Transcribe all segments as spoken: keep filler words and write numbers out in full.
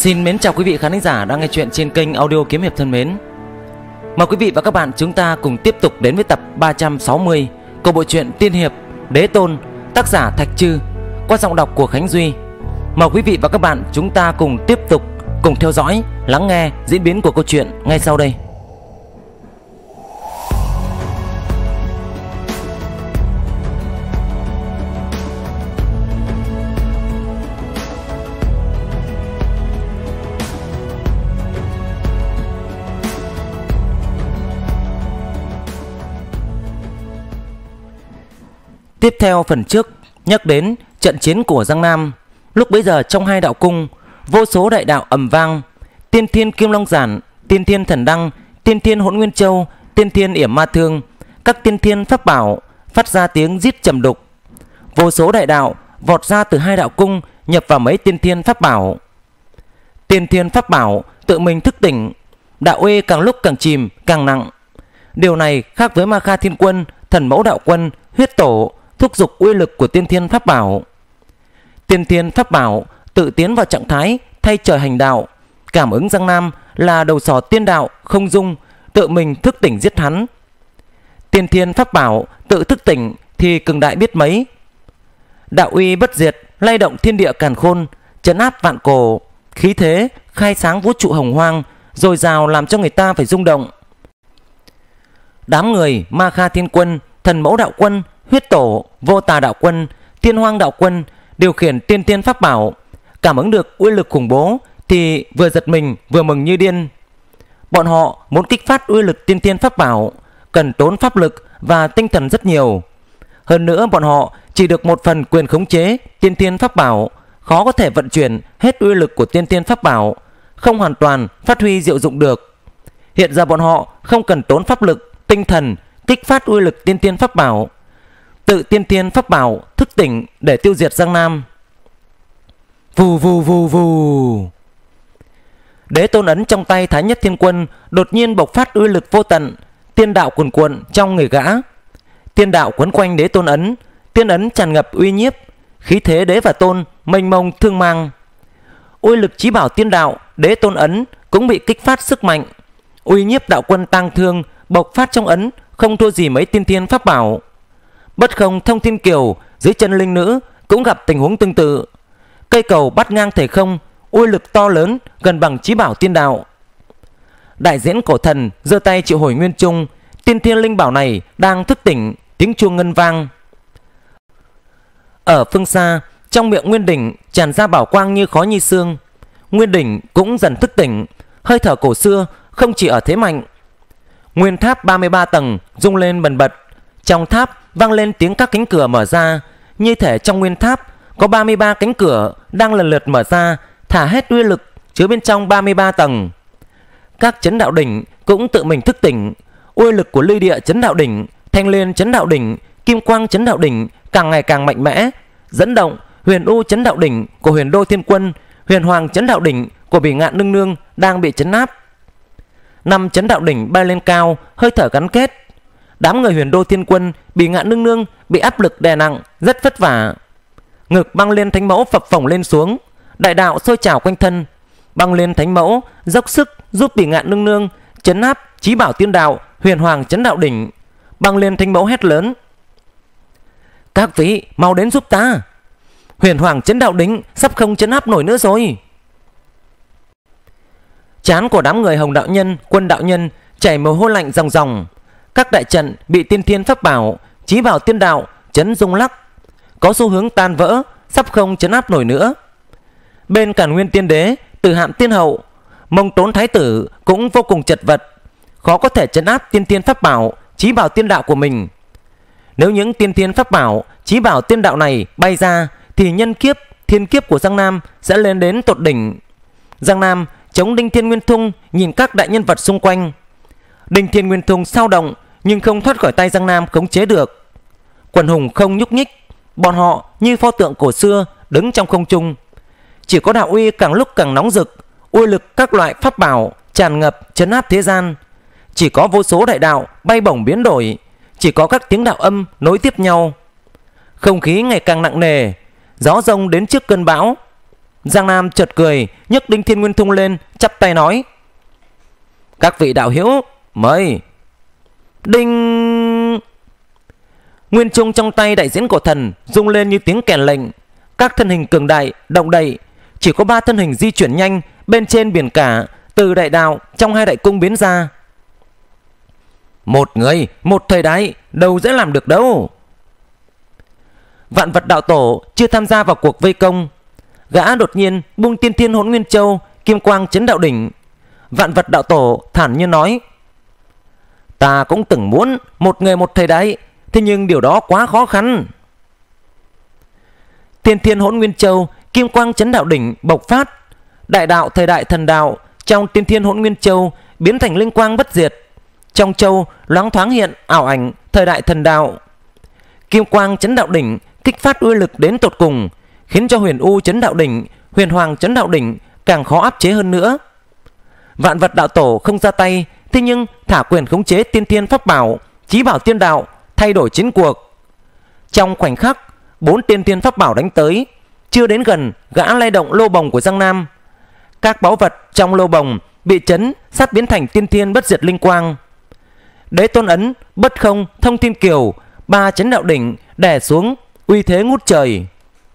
Xin mến chào quý vị khán thính giả đang nghe chuyện trên kênh audio Kiếm Hiệp thân mến. Mời quý vị và các bạn chúng ta cùng tiếp tục đến với tập ba trăm sáu mươi của bộ truyện tiên hiệp Đế Tôn, tác giả Thạch Trư, qua giọng đọc của Khánh Duy. Mời quý vị và các bạn chúng ta cùng tiếp tục cùng theo dõi, lắng nghe diễn biến của câu chuyện ngay sau đây. Tiếp theo phần trước nhắc đến trận chiến của Giang Nam. Lúc bấy giờ trong hai đạo cung, vô số đại đạo ầm vang. Tiên Thiên Kim Long Giản, Tiên Thiên Thần Đăng, Tiên Thiên Hỗn Nguyên Châu, Tiên Thiên Yểm Ma Thương, các tiên thiên pháp bảo phát ra tiếng rít trầm đục. Vô số đại đạo vọt ra từ hai đạo cung, nhập vào mấy tiên thiên pháp bảo. Tiên thiên pháp bảo tự mình thức tỉnh, đạo uy càng lúc càng chìm, càng nặng. Điều này khác với Ma Kha Thiên Quân, Thần Mẫu Đạo Quân, Huyết Tổ thúc giục uy lực của tiên thiên pháp bảo. Tiên thiên pháp bảo tự tiến vào trạng thái thay trời hành đạo. Cảm ứng Giang Nam là đầu sỏ tiên đạo không dung, tự mình thức tỉnh giết hắn. Tiên thiên pháp bảo tự thức tỉnh thì cường đại biết mấy. Đạo uy bất diệt lay động thiên địa càn khôn, trấn áp vạn cổ, khí thế khai sáng vũ trụ hồng hoang, dồi dào làm cho người ta phải rung động. Đám người Ma Kha Thiên Quân, Thần Mẫu Đạo Quân, Huyết Tổ, Vô Tà Đạo Quân, Thiên Hoang Đạo Quân điều khiển tiên thiên pháp bảo, cảm ứng được uy lực khủng bố thì vừa giật mình vừa mừng như điên. Bọn họ muốn kích phát uy lực tiên thiên pháp bảo cần tốn pháp lực và tinh thần rất nhiều. Hơn nữa bọn họ chỉ được một phần quyền khống chế tiên thiên pháp bảo, khó có thể vận chuyển hết uy lực của tiên thiên pháp bảo, không hoàn toàn phát huy diệu dụng được. Hiện giờ bọn họ không cần tốn pháp lực, tinh thần kích phát uy lực tiên thiên pháp bảo, tự tiên thiên pháp bảo thức tỉnh để tiêu diệt Giang Nam. Vù vù vù vù. Đế Tôn ấn trong tay Thái Nhất Thiên Quân đột nhiên bộc phát uy lực vô tận, tiên đạo cuồn cuộn trong người gã. Tiên đạo quấn quanh Đế Tôn ấn, tiên ấn tràn ngập uy nhiếp, khí thế đế và tôn mênh mông thương mang. Uy lực chí bảo tiên đạo Đế Tôn ấn cũng bị kích phát sức mạnh, uy nhiếp đạo quân tang thương bộc phát trong ấn không thua gì mấy tiên thiên pháp bảo. Bất Không Thông Thiên Kiều dưới chân linh nữ cũng gặp tình huống tương tự. Cây cầu bắt ngang thể không, uy lực to lớn gần bằng chí bảo tiên đạo. Đại diễn cổ thần giơ tay triệu hồi nguyên trung, tiên thiên linh bảo này đang thức tỉnh, tiếng chuông ngân vang. Ở phương xa, trong miệng Nguyên Đỉnh tràn ra bảo quang như khói như sương. Nguyên Đỉnh cũng dần thức tỉnh, hơi thở cổ xưa không chỉ ở thế mạnh. Nguyên tháp ba mươi ba tầng rung lên bần bật, trong tháp vang lên tiếng các cánh cửa mở ra, như thể trong nguyên tháp có ba mươi ba cánh cửa đang lần lượt mở ra, thả hết uy lực chứa bên trong ba mươi ba tầng. Các chấn đạo đỉnh cũng tự mình thức tỉnh, uy lực của Ly Địa chấn đạo đỉnh, Thanh Liên chấn đạo đỉnh, Kim Quang chấn đạo đỉnh càng ngày càng mạnh mẽ, dẫn động Huyền U chấn đạo đỉnh của Huyền Đô Thiên Quân, Huyền Hoàng chấn đạo đỉnh của Bỉ Ngạn Nương Nương đang bị chấn áp. Năm chấn đạo đỉnh bay lên cao, hơi thở gắn kết. Đám người Huyền Đô Thiên Quân, Bỉ Ngạn Nương Nương bị áp lực đè nặng, rất vất vả. Ngực Băng Liên Thánh Mẫu phập phồng lên xuống, đại đạo sôi trào quanh thân. Băng Liên Thánh Mẫu dốc sức giúp Bỉ Ngạn Nương Nương chấn áp chí bảo tiên đạo Huyền Hoàng chấn đạo đỉnh. Băng Liên Thánh Mẫu hét lớn: các vị mau đến giúp ta, Huyền Hoàng chấn đạo đỉnh sắp không chấn áp nổi nữa rồi. Trán của đám người Hồng đạo nhân, Quân đạo nhân chảy mồ hôi lạnh ròng ròng. Các đại trận bị tiên thiên pháp bảo, chí bảo tiên đạo chấn rung lắc, có xu hướng tan vỡ, sắp không chấn áp nổi nữa. Bên Càn Nguyên Tiên Đế, Tử Hạm Tiên Hậu, Mông Tốn Thái Tử cũng vô cùng chật vật, khó có thể chấn áp tiên thiên pháp bảo, chí bảo tiên đạo của mình. Nếu những tiên thiên pháp bảo, chí bảo tiên đạo này bay ra thì nhân kiếp, thiên kiếp của Giang Nam sẽ lên đến tột đỉnh. Giang Nam chống Đinh Thiên Nguyên Thung nhìn các đại nhân vật xung quanh. Đinh Thiên Nguyên Thung sao động nhưng không thoát khỏi tay Giang Nam khống chế được. Quần hùng không nhúc nhích, bọn họ như pho tượng cổ xưa đứng trong không trung. Chỉ có đạo uy càng lúc càng nóng rực, uy lực các loại pháp bảo tràn ngập trấn áp thế gian. Chỉ có vô số đại đạo bay bổng biến đổi, chỉ có các tiếng đạo âm nối tiếp nhau. Không khí ngày càng nặng nề, gió rông đến trước cơn bão. Giang Nam chợt cười, nhấc Đinh Thiên Nguyên Thung lên, chắp tay nói: Các vị đạo hữu, mời. Đinh. Nguyên trung trong tay đại diễn cổ thần rung lên như tiếng kèn lệnh. Các thân hình cường đại động đậy. Chỉ có ba thân hình di chuyển nhanh bên trên biển cả, từ đại đạo trong hai đại cung biến ra. Một người, một thời đại, đâu dễ làm được đâu. Vạn Vật đạo tổ chưa tham gia vào cuộc vây công. Gã đột nhiên bung Tiên Thiên Hỗn Nguyên Châu, kim quang chấn đạo đỉnh. Vạn Vật đạo tổ thản nhiên nói: Ta cũng từng muốn một người một thời đại, thế nhưng điều đó quá khó khăn. Tiên Thiên Hỗn Nguyên Châu, kim quang chấn đạo đỉnh bộc phát. Đại đạo thời đại thần đạo trong Tiên Thiên Hỗn Nguyên Châu biến thành linh quang bất diệt. Trong châu loáng thoáng hiện ảo ảnh thời đại thần đạo. Kim quang chấn đạo đỉnh kích phát uy lực đến tột cùng, khiến cho Huyền U chấn đạo đỉnh, Huyền Hoàng chấn đạo đỉnh càng khó áp chế hơn nữa. Vạn Vật đạo tổ không ra tay, thế nhưng thả quyền khống chế tiên thiên pháp bảo, chí bảo tiên đạo, thay đổi chiến cuộc. Trong khoảnh khắc, bốn tiên thiên pháp bảo đánh tới. Chưa đến gần, gã lay động lô bồng của Giang Nam. Các báu vật trong lô bồng bị chấn sắp biến thành tiên thiên bất diệt linh quang. Đế tôn ấn, bất không, thông thiên kiều, ba chấn đạo đỉnh đè xuống, uy thế ngút trời.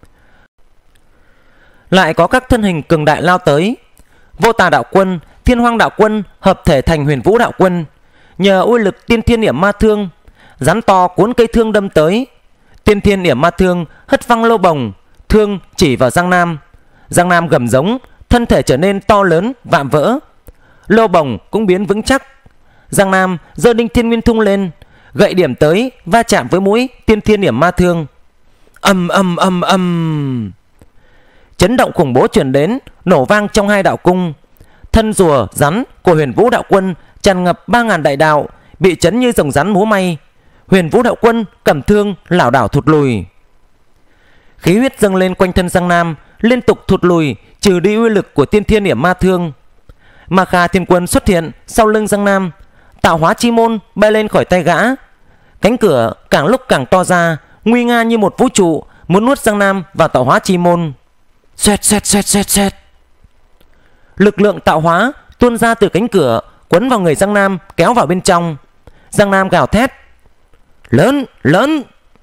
Lại có các thân hình cường đại lao tới. Vô Tà đạo quân, Thiên Hoang đạo quân hợp thể thành Huyền Vũ đạo quân. Nhờ uy lực tiên thiên yểm ma thương, rắn to cuốn cây thương đâm tới. Tiên thiên yểm ma thương hất văng lô bồng, thương chỉ vào Giang Nam. Giang Nam gầm giống, thân thể trở nên to lớn vạm vỡ. Lô bồng cũng biến vững chắc. Giang Nam giơ Đinh Thiên Nguyên Thung lên, gậy điểm tới, va chạm với mũi tiên thiên yểm ma thương. Ầm ầm ầm ầm, chấn động khủng bố truyền đến, nổ vang trong hai đạo cung. Thân rùa rắn của Huyền Vũ đạo quân tràn ngập ba ngàn đại đạo, bị chấn như rồng rắn múa may. Huyền Vũ đạo quân cầm thương lảo đảo thụt lùi. Khí huyết dâng lên quanh thân Giang Nam, liên tục thụt lùi, trừ đi uy lực của tiên thiên yểm ma thương. Ma Kha Thiên Quân xuất hiện sau lưng Giang Nam, tạo hóa chi môn bay lên khỏi tay gã. Cánh cửa càng lúc càng to ra, nguy nga như một vũ trụ, muốn nuốt Giang Nam vào tạo hóa chi môn. Xoẹt xoẹt xoẹt xoẹt xoẹt. Lực lượng tạo hóa tuôn ra từ cánh cửa, quấn vào người Giang Nam, kéo vào bên trong. Giang Nam gào thét: Lớn, lớn.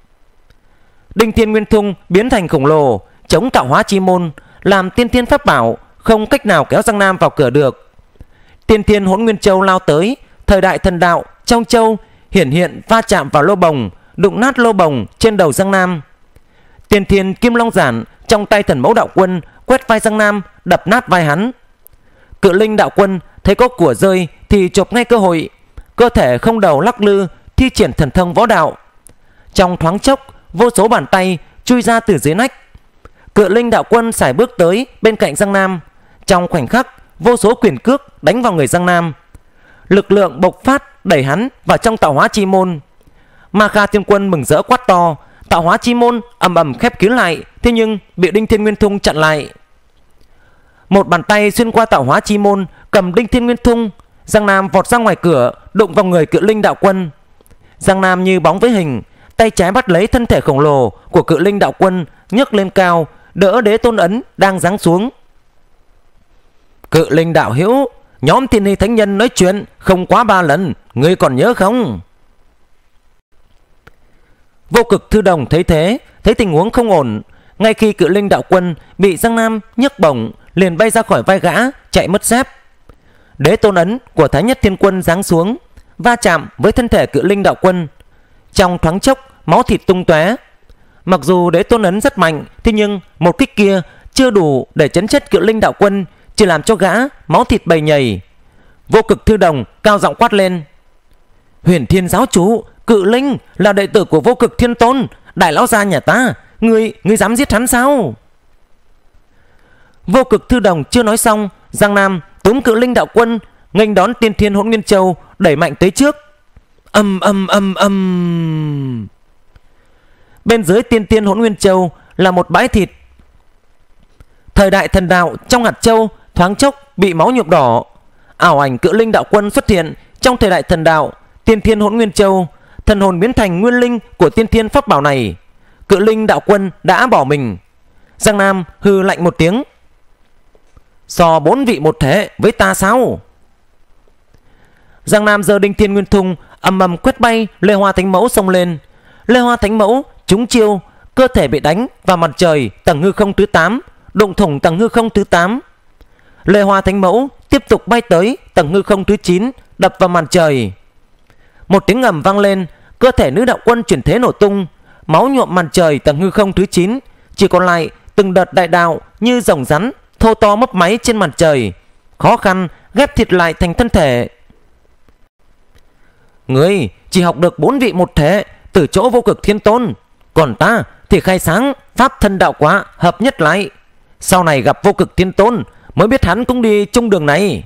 Đinh Thiên Nguyên Thung biến thành khổng lồ, chống tạo hóa chi môn, làm tiên thiên pháp bảo không cách nào kéo Giang Nam vào cửa được. Tiên Thiên Hỗn Nguyên Châu lao tới, thời đại thần đạo trong châu hiển hiện va chạm vào lô bồng, đụng nát lô bồng trên đầu Giang Nam. Tiên Thiên Kim Long Giản trong tay Thần Mẫu đạo quân quét vai Giang Nam, đập nát vai hắn. Cự Linh đạo quân thấy có của rơi thì chộp ngay cơ hội, cơ thể không đầu lắc lư, thi triển thần thông võ đạo. Trong thoáng chốc, vô số bàn tay chui ra từ dưới nách. Cự Linh đạo quân sải bước tới bên cạnh Giang Nam. Trong khoảnh khắc, vô số quyền cước đánh vào người Giang Nam. Lực lượng bộc phát đẩy hắn vào trong tạo hóa chi môn. Ma Kha Thiên Quân mừng rỡ quát to, tạo hóa chi môn ầm ầm khép kín lại, thế nhưng bị Đinh Thiên Nguyên Thung chặn lại. Một bàn tay xuyên qua tạo hóa chi môn, cầm Đinh Thiên Nguyên Thung. Giang Nam vọt ra ngoài cửa, đụng vào người Cự Linh đạo quân. Giang Nam như bóng với hình, tay trái bắt lấy thân thể khổng lồ của Cự Linh đạo quân, nhấc lên cao, đỡ đế tôn ấn đang giáng xuống. Cự Linh đạo hữu, nhóm Thiên Hy Thánh Nhân nói chuyện không quá ba lần, ngươi còn nhớ không? Vô Cực Thư Đồng thấy thế, thấy tình huống không ổn. Ngay khi Cự Linh đạo quân bị Giang Nam nhấc bổng, liền bay ra khỏi vai gã, chạy mất dép. Đế tôn ấn của Thái Nhất Thiên Quân giáng xuống, va chạm với thân thể Cự Linh đạo quân. Trong thoáng chốc, máu thịt tung tóe. Mặc dù đế tôn ấn rất mạnh, thế nhưng một kích kia chưa đủ để chấn chết Cự Linh đạo quân, chỉ làm cho gã máu thịt bầy nhầy. Vô Cực Thư Đồng cao giọng quát lên: Huyền Thiên giáo chủ, Cự Linh là đệ tử của Vô Cực Thiên Tôn, đại lão gia nhà ta, ngươi ngươi dám giết hắn sao? Vô Cực Thư Đồng chưa nói xong, Giang Nam túm Cự Linh đạo quân nghênh đón Tiên Thiên Hỗn Nguyên Châu, đẩy mạnh tới trước. Âm âm âm âm. Bên dưới Tiên Thiên Hỗn Nguyên Châu là một bãi thịt. Thời đại thần đạo trong hạt châu thoáng chốc bị máu nhuộm đỏ. Ảo ảnh Cự Linh đạo quân xuất hiện trong thời đại thần đạo Tiên Thiên Hỗn Nguyên Châu, thần hồn biến thành nguyên linh của tiên thiên pháp bảo này. Cự Linh đạo quân đã bỏ mình. Giang Nam hừ lạnh một tiếng: So bốn vị một thể với ta sao? Giang Nam giơ Đinh Thiên Nguyên Thung ầm ầm quét bay Lê Hoa Thánh Mẫu xông lên. Lê Hoa Thánh Mẫu trúng chiêu, cơ thể bị đánh vào mặt trời tầng hư không thứ tám, đụng thủng tầng hư không thứ tám. Lê Hoa Thánh Mẫu tiếp tục bay tới tầng hư không thứ chín, đập vào màn trời. Một tiếng ầm vang lên, cơ thể nữ đạo quân chuyển thế nổ tung, máu nhuộm màn trời tầng hư không thứ chín, chỉ còn lại từng đợt đại đạo như rồng rắn thô to mấp máy trên màn trời, khó khăn ghép thịt lại thành thân thể. Ngươi chỉ học được bốn vị một thể từ chỗ Vô Cực Thiên Tôn, còn ta thì khai sáng pháp thân đạo quả hợp nhất lại. Sau này gặp Vô Cực Thiên Tôn mới biết hắn cũng đi chung đường này.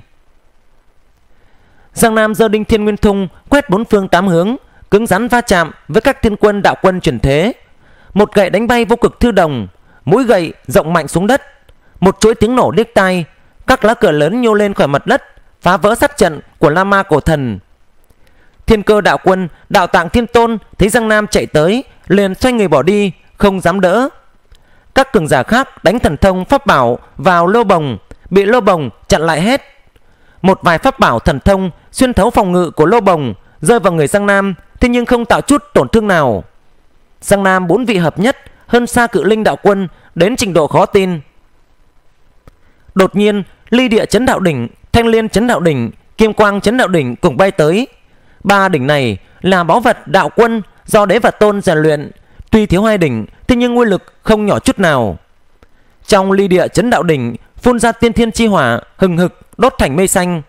Giang Nam giơ Đinh Thiên Nguyên Thung quét bốn phương tám hướng, cứng rắn va chạm với các thiên quân đạo quân chuyển thế. Một gậy đánh bay Vô Cực Thư Đồng, mũi gậy rộng mạnh xuống đất. Một chuỗi tiếng nổ điếc tai, các lá cờ lớn nhô lên khỏi mặt đất, phá vỡ sát trận của La Ma Cổ Thần. Thiên Cơ đạo quân Đạo Tạng Thiên Tôn thấy Giang Nam chạy tới, liền xoay người bỏ đi, không dám đỡ. Các cường giả khác đánh thần thông pháp bảo vào lô bồng, bị lô bồng chặn lại hết. Một vài pháp bảo thần thông xuyên thấu phòng ngự của lô bồng, rơi vào người Giang Nam, thế nhưng không tạo chút tổn thương nào. Giang Nam bốn vị hợp nhất, hơn xa Cự Linh đạo quân đến trình độ khó tin. Đột nhiên, Ly Địa Chấn Đạo Đỉnh, Thanh Liên Chấn Đạo Đỉnh, Kim Quang Chấn Đạo Đỉnh cùng bay tới. Ba đỉnh này là báu vật đạo quân do Đế và Tôn rèn luyện, tuy thiếu hai đỉnh, thế nhưng uy lực không nhỏ chút nào. Trong Ly Địa Chấn Đạo Đỉnh phun ra tiên thiên chi hỏa hừng hực đốt thành mây xanh.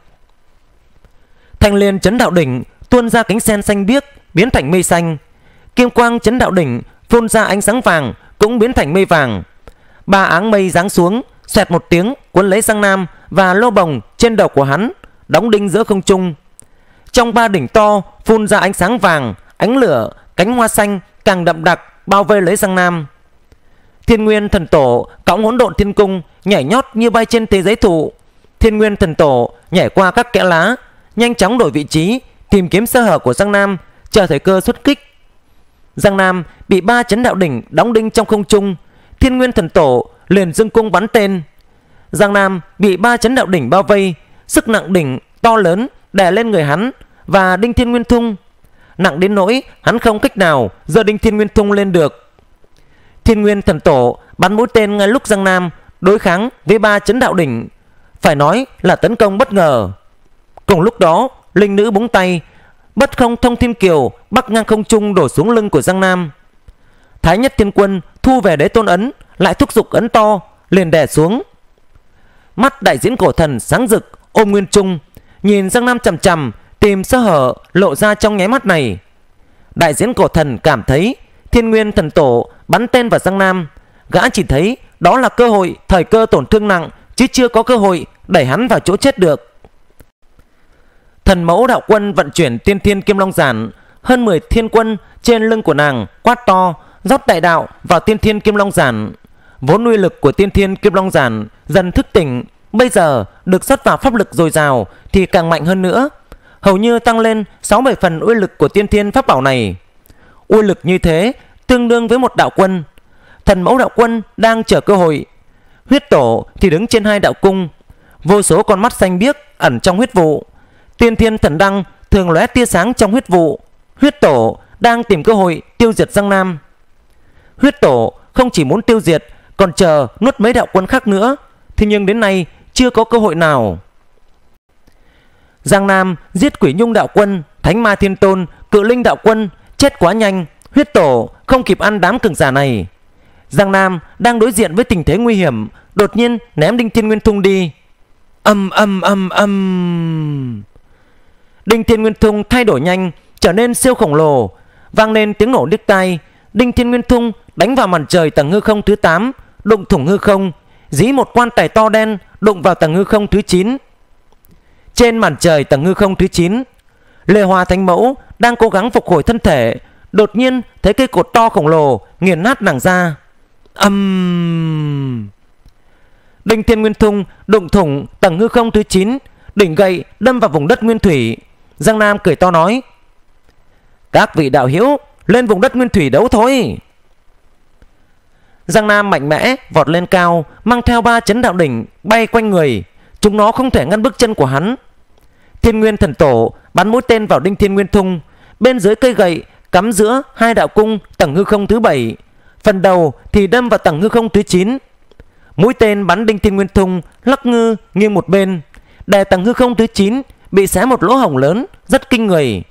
Thanh Liên Chấn Đạo Đỉnh tuôn ra cánh sen xanh biếc biến thành mây xanh. Kim Quang Chấn Đạo Đỉnh phun ra ánh sáng vàng cũng biến thành mây vàng. Ba áng mây giáng xuống, xoẹt một tiếng cuốn lấy Giang Nam và lô bồng trên đầu của hắn, đóng đinh giữa không trung. Trong ba đỉnh to phun ra ánh sáng vàng, ánh lửa, cánh hoa xanh càng đậm đặc bao vây lấy Giang Nam. Thiên Nguyên Thần Tổ cõng Hỗn Độn Thiên Cung nhảy nhót như bay trên thế giới thụ. Thiên Nguyên Thần Tổ nhảy qua các kẽ lá, nhanh chóng đổi vị trí, tìm kiếm sơ hở của Giang Nam, chờ thời cơ xuất kích. Giang Nam bị ba chấn đạo đỉnh đóng đinh trong không trung, Thiên Nguyên Thần Tổ liền dương cung bắn tên. Giang Nam bị ba chấn đạo đỉnh bao vây, sức nặng đỉnh to lớn đè lên người hắn và Đinh Thiên Nguyên Thung, nặng đến nỗi hắn không cách nào giơ Đinh Thiên Nguyên Thung lên được. Thiên Nguyên Thần Tổ bắn mũi tên ngay lúc Giang Nam đối kháng với ba chấn đạo đỉnh, phải nói là tấn công bất ngờ. Cùng lúc đó, linh nữ búng tay, Bất Không Thông Thiên Kiều bắc ngang không trung đổ xuống lưng của Giang Nam. Thái Nhất Thiên Quân thu về Đế Tôn ấn, lại thúc giục ấn to liền đè xuống. Mắt Đại Diễn Cổ Thần sáng rực ôm Nguyên Trung, nhìn Giang Nam chằm chằm, tìm sơ hở lộ ra trong nháy mắt này. Đại Diễn Cổ Thần cảm thấy Thiên Nguyên Thần Tổ bắn tên vào Giang Nam, gã chỉ thấy đó là cơ hội thời cơ tổn thương nặng, chứ chưa có cơ hội đẩy hắn vào chỗ chết được. Thần Mẫu đạo quân vận chuyển Tiên Thiên Kim Long Giản, hơn mười thiên quân trên lưng của nàng quát to, rót đại đạo vào Tiên Thiên Kim Long Giản. Vốn uy lực của Tiên Thiên Kim Long Giản dần thức tỉnh, bây giờ được rót vào pháp lực dồi dào thì càng mạnh hơn nữa, hầu như tăng lên sáu bảy phần uy lực của Tiên Thiên pháp bảo này. Uy lực như thế tương đương với một đạo quân. Thần Mẫu đạo quân đang chờ cơ hội. Huyết Tổ thì đứng trên hai đạo cung, vô số con mắt xanh biếc ẩn trong huyết vụ. Tiên Thiên Thần Đăng thường lóe tia sáng trong huyết vụ. Huyết Tổ đang tìm cơ hội tiêu diệt Giang Nam. Huyết Tổ không chỉ muốn tiêu diệt, còn chờ nuốt mấy đạo quân khác nữa, thế nhưng đến nay chưa có cơ hội nào. Giang Nam giết Quỷ Nhung đạo quân, Thánh Ma Thiên Tôn, Cự Linh đạo quân chết quá nhanh, Huyết Tổ không kịp ăn đám cường giả này. Giang Nam đang đối diện với tình thế nguy hiểm, đột nhiên ném Đinh Thiên Nguyên Thung đi. Âm âm âm âm. Đinh Thiên Nguyên Thung thay đổi nhanh, trở nên siêu khổng lồ, vang lên tiếng nổ điếc tai. Đinh Thiên Nguyên Thung đánh vào màn trời tầng hư không thứ tám, đụng thủng hư không, dí một quan tài to đen đụng vào tầng hư không thứ chín. Trên màn trời tầng hư không thứ chín, Lê Hoa Thánh Mẫu đang cố gắng phục hồi thân thể, đột nhiên thấy cây cột to khổng lồ nghiền nát nàng ra. Âm um... Đinh Thiên Nguyên Thung đụng thủng tầng hư không thứ chín, đỉnh gậy đâm vào vùng đất nguyên thủy. Giang Nam cười to nói: các vị đạo hữu lên vùng đất nguyên thủy đấu thôi. Giang Nam mạnh mẽ vọt lên cao, mang theo ba chấn đạo đỉnh bay quanh người. Chúng nó không thể ngăn bước chân của hắn. Thiên Nguyên Thần Tổ bắn mũi tên vào Đinh Thiên Nguyên Thung. Bên dưới cây gậy cắm giữa hai đạo cung tầng hư không thứ bảy, phần đầu thì đâm vào tầng hư không thứ chín. Mũi tên bắn Đinh Thiên Nguyên Thung lắc ngư nghiêng một bên, đè tầng hư không thứ chín bị xé một lỗ hổng lớn rất kinh người.